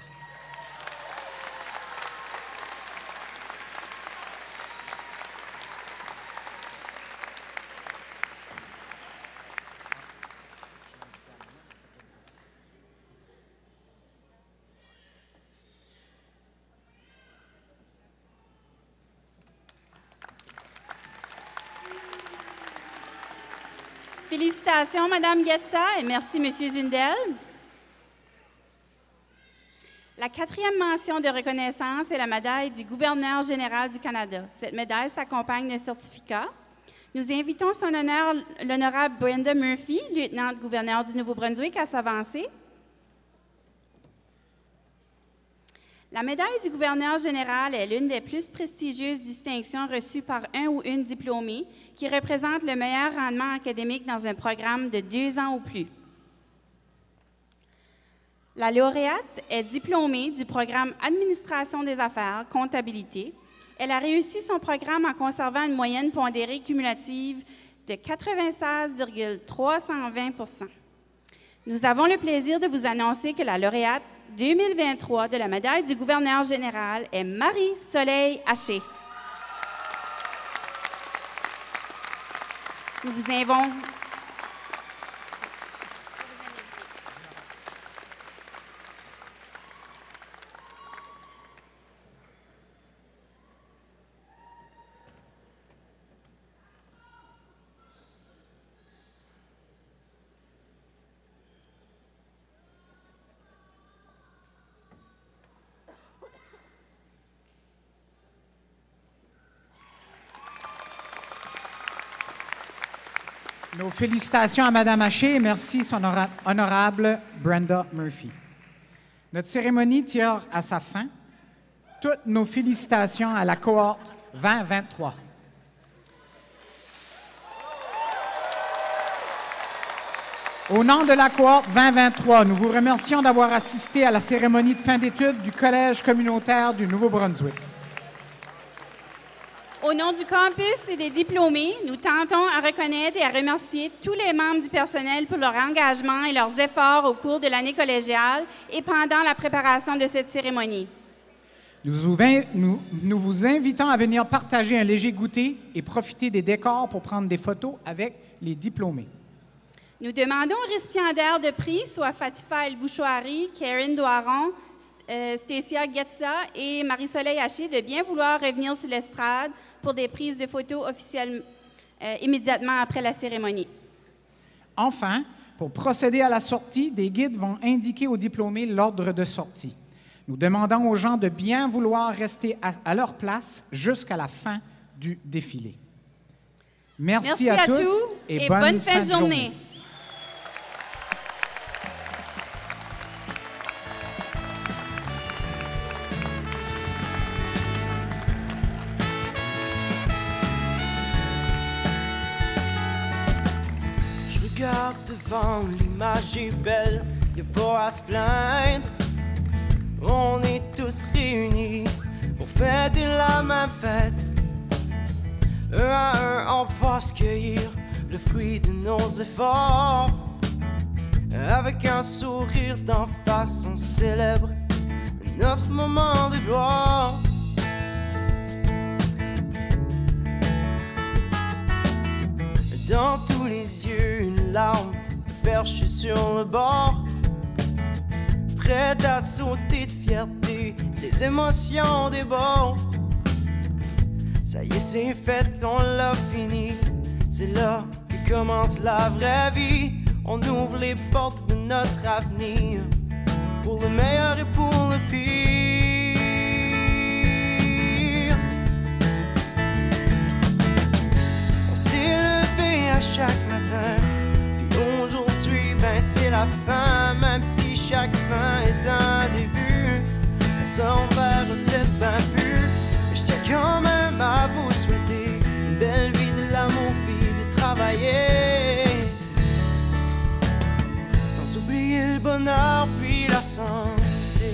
[SPEAKER 2] Félicitations, Madame Getza, et merci, Monsieur Zundel. La quatrième mention de reconnaissance est la médaille du gouverneur général du Canada. Cette médaille s'accompagne d'un certificat. Nous invitons son honneur, l'honorable Brenda Murphy, lieutenant-gouverneur du Nouveau-Brunswick, à s'avancer. La médaille du gouverneur général est l'une des plus prestigieuses distinctions reçues par un ou une diplômée qui représente le meilleur rendement académique dans un programme de deux ans ou plus. La lauréate est diplômée du programme Administration des affaires, comptabilité. Elle a réussi son programme en conservant une moyenne pondérée cumulative de quatre-vingt-seize virgule trois cent vingt pour cent. Nous avons le plaisir de vous annoncer que la lauréate deux mille vingt-trois de la médaille du gouverneur général est Marie-Soleil Haché. Nous vous invitons.
[SPEAKER 3] Nos félicitations à Mme Haché et merci son honorable Brenda Murphy. Notre cérémonie tire à sa fin. Toutes nos félicitations à la cohorte vingt vingt-trois. Au nom de la cohorte vingt vingt-trois, nous vous remercions d'avoir assisté à la cérémonie de fin d'études du Collège communautaire du Nouveau-Brunswick.
[SPEAKER 2] Au nom du campus et des diplômés, nous tentons à reconnaître et à remercier tous les membres du personnel pour leur engagement et leurs efforts au cours de l'année collégiale et pendant la préparation de cette cérémonie.
[SPEAKER 3] Nous vous, nous, nous vous invitons à venir partager un léger goûter et profiter des décors pour prendre des photos avec les diplômés.
[SPEAKER 2] Nous demandons aux récipiendaires de prix, soit Fatifa El-Bouchouari, Karen Doiron, Euh, Stécia Getza et Marie-Soleil Haché de bien vouloir revenir sur l'estrade pour des prises de photos officielles euh, immédiatement après la cérémonie.
[SPEAKER 3] Enfin, pour procéder à la sortie, des guides vont indiquer aux diplômés l'ordre de sortie. Nous demandons aux gens de bien vouloir rester à, à leur place jusqu'à la fin du défilé. Merci,
[SPEAKER 2] Merci
[SPEAKER 3] à,
[SPEAKER 2] à
[SPEAKER 3] tous
[SPEAKER 2] tous
[SPEAKER 3] et,
[SPEAKER 2] et
[SPEAKER 3] bonne,
[SPEAKER 2] bonne
[SPEAKER 3] fin de journée. journée.
[SPEAKER 4] Regarde devant, l'image est belle, y'a pas à se plaindre. On est tous réunis pour fêter la même fête. Un à un, on passe cueillir le fruit de nos efforts. Avec un sourire d'en face, on célèbre notre moment de gloire. Dans tous les yeux, une larme perchée sur le bord, prête à sauter de fierté, les émotions débordent. Ça y est, c'est fait, on l'a fini. C'est là que commence la vraie vie. On ouvre les portes de notre avenir, pour le meilleur et pour le pire. On s'est levé à chaque matin, puis aujourd'hui, ben c'est la fin. Même si chaque fin est un début, on s'en va peut-être bien plus. Mais je tiens quand même à vous souhaiter une belle vie, de l'amour, puis de travailler. Sans oublier le bonheur, puis la santé.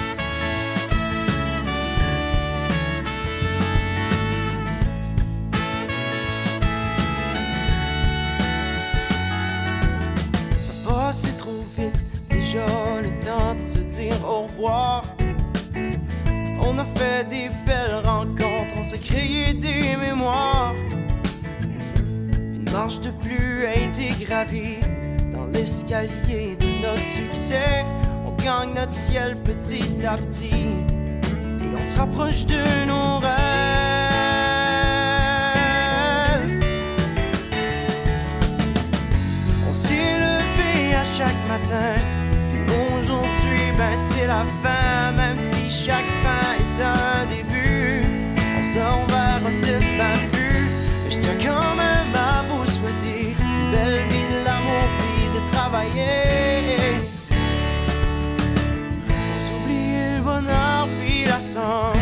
[SPEAKER 4] Ça passe trop vite, déjà le temps de se dire au revoir. On a fait des belles rencontres, on s'est créé des mémoires. Une marche de plus a été gravie dans l'escalier de notre succès. On gagne notre ciel petit à petit et on se rapproche de nos rêves. On s'est levé à chaque matin, et aujourd'hui, ben c'est la fin. Même si chaque fin est un début, on s'en va peut-être bien plus. Mais je tiens quand même à vous souhaiter une belle vie, de l'amour, puis de travailler. Sans oublier le bonheur, puis la santé.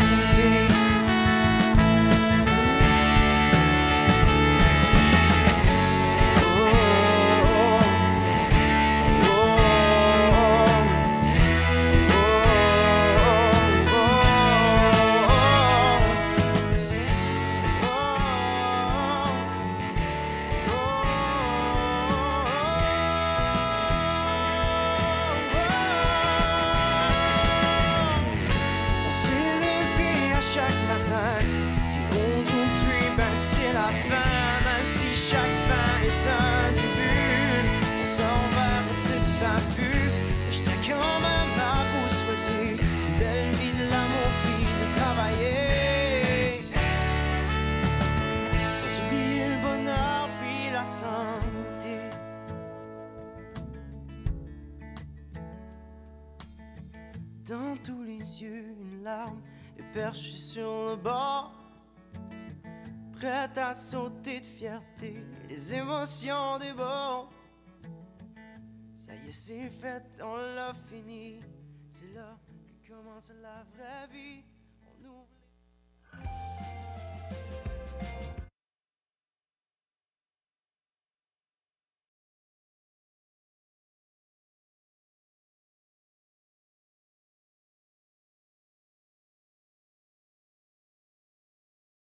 [SPEAKER 4] Dans tous les yeux, une larme est perchée sur le bord, prête à sauter de fierté, les émotions débordent. Ça y est, c'est fait, on l'a fini. C'est là que commence la vraie vie.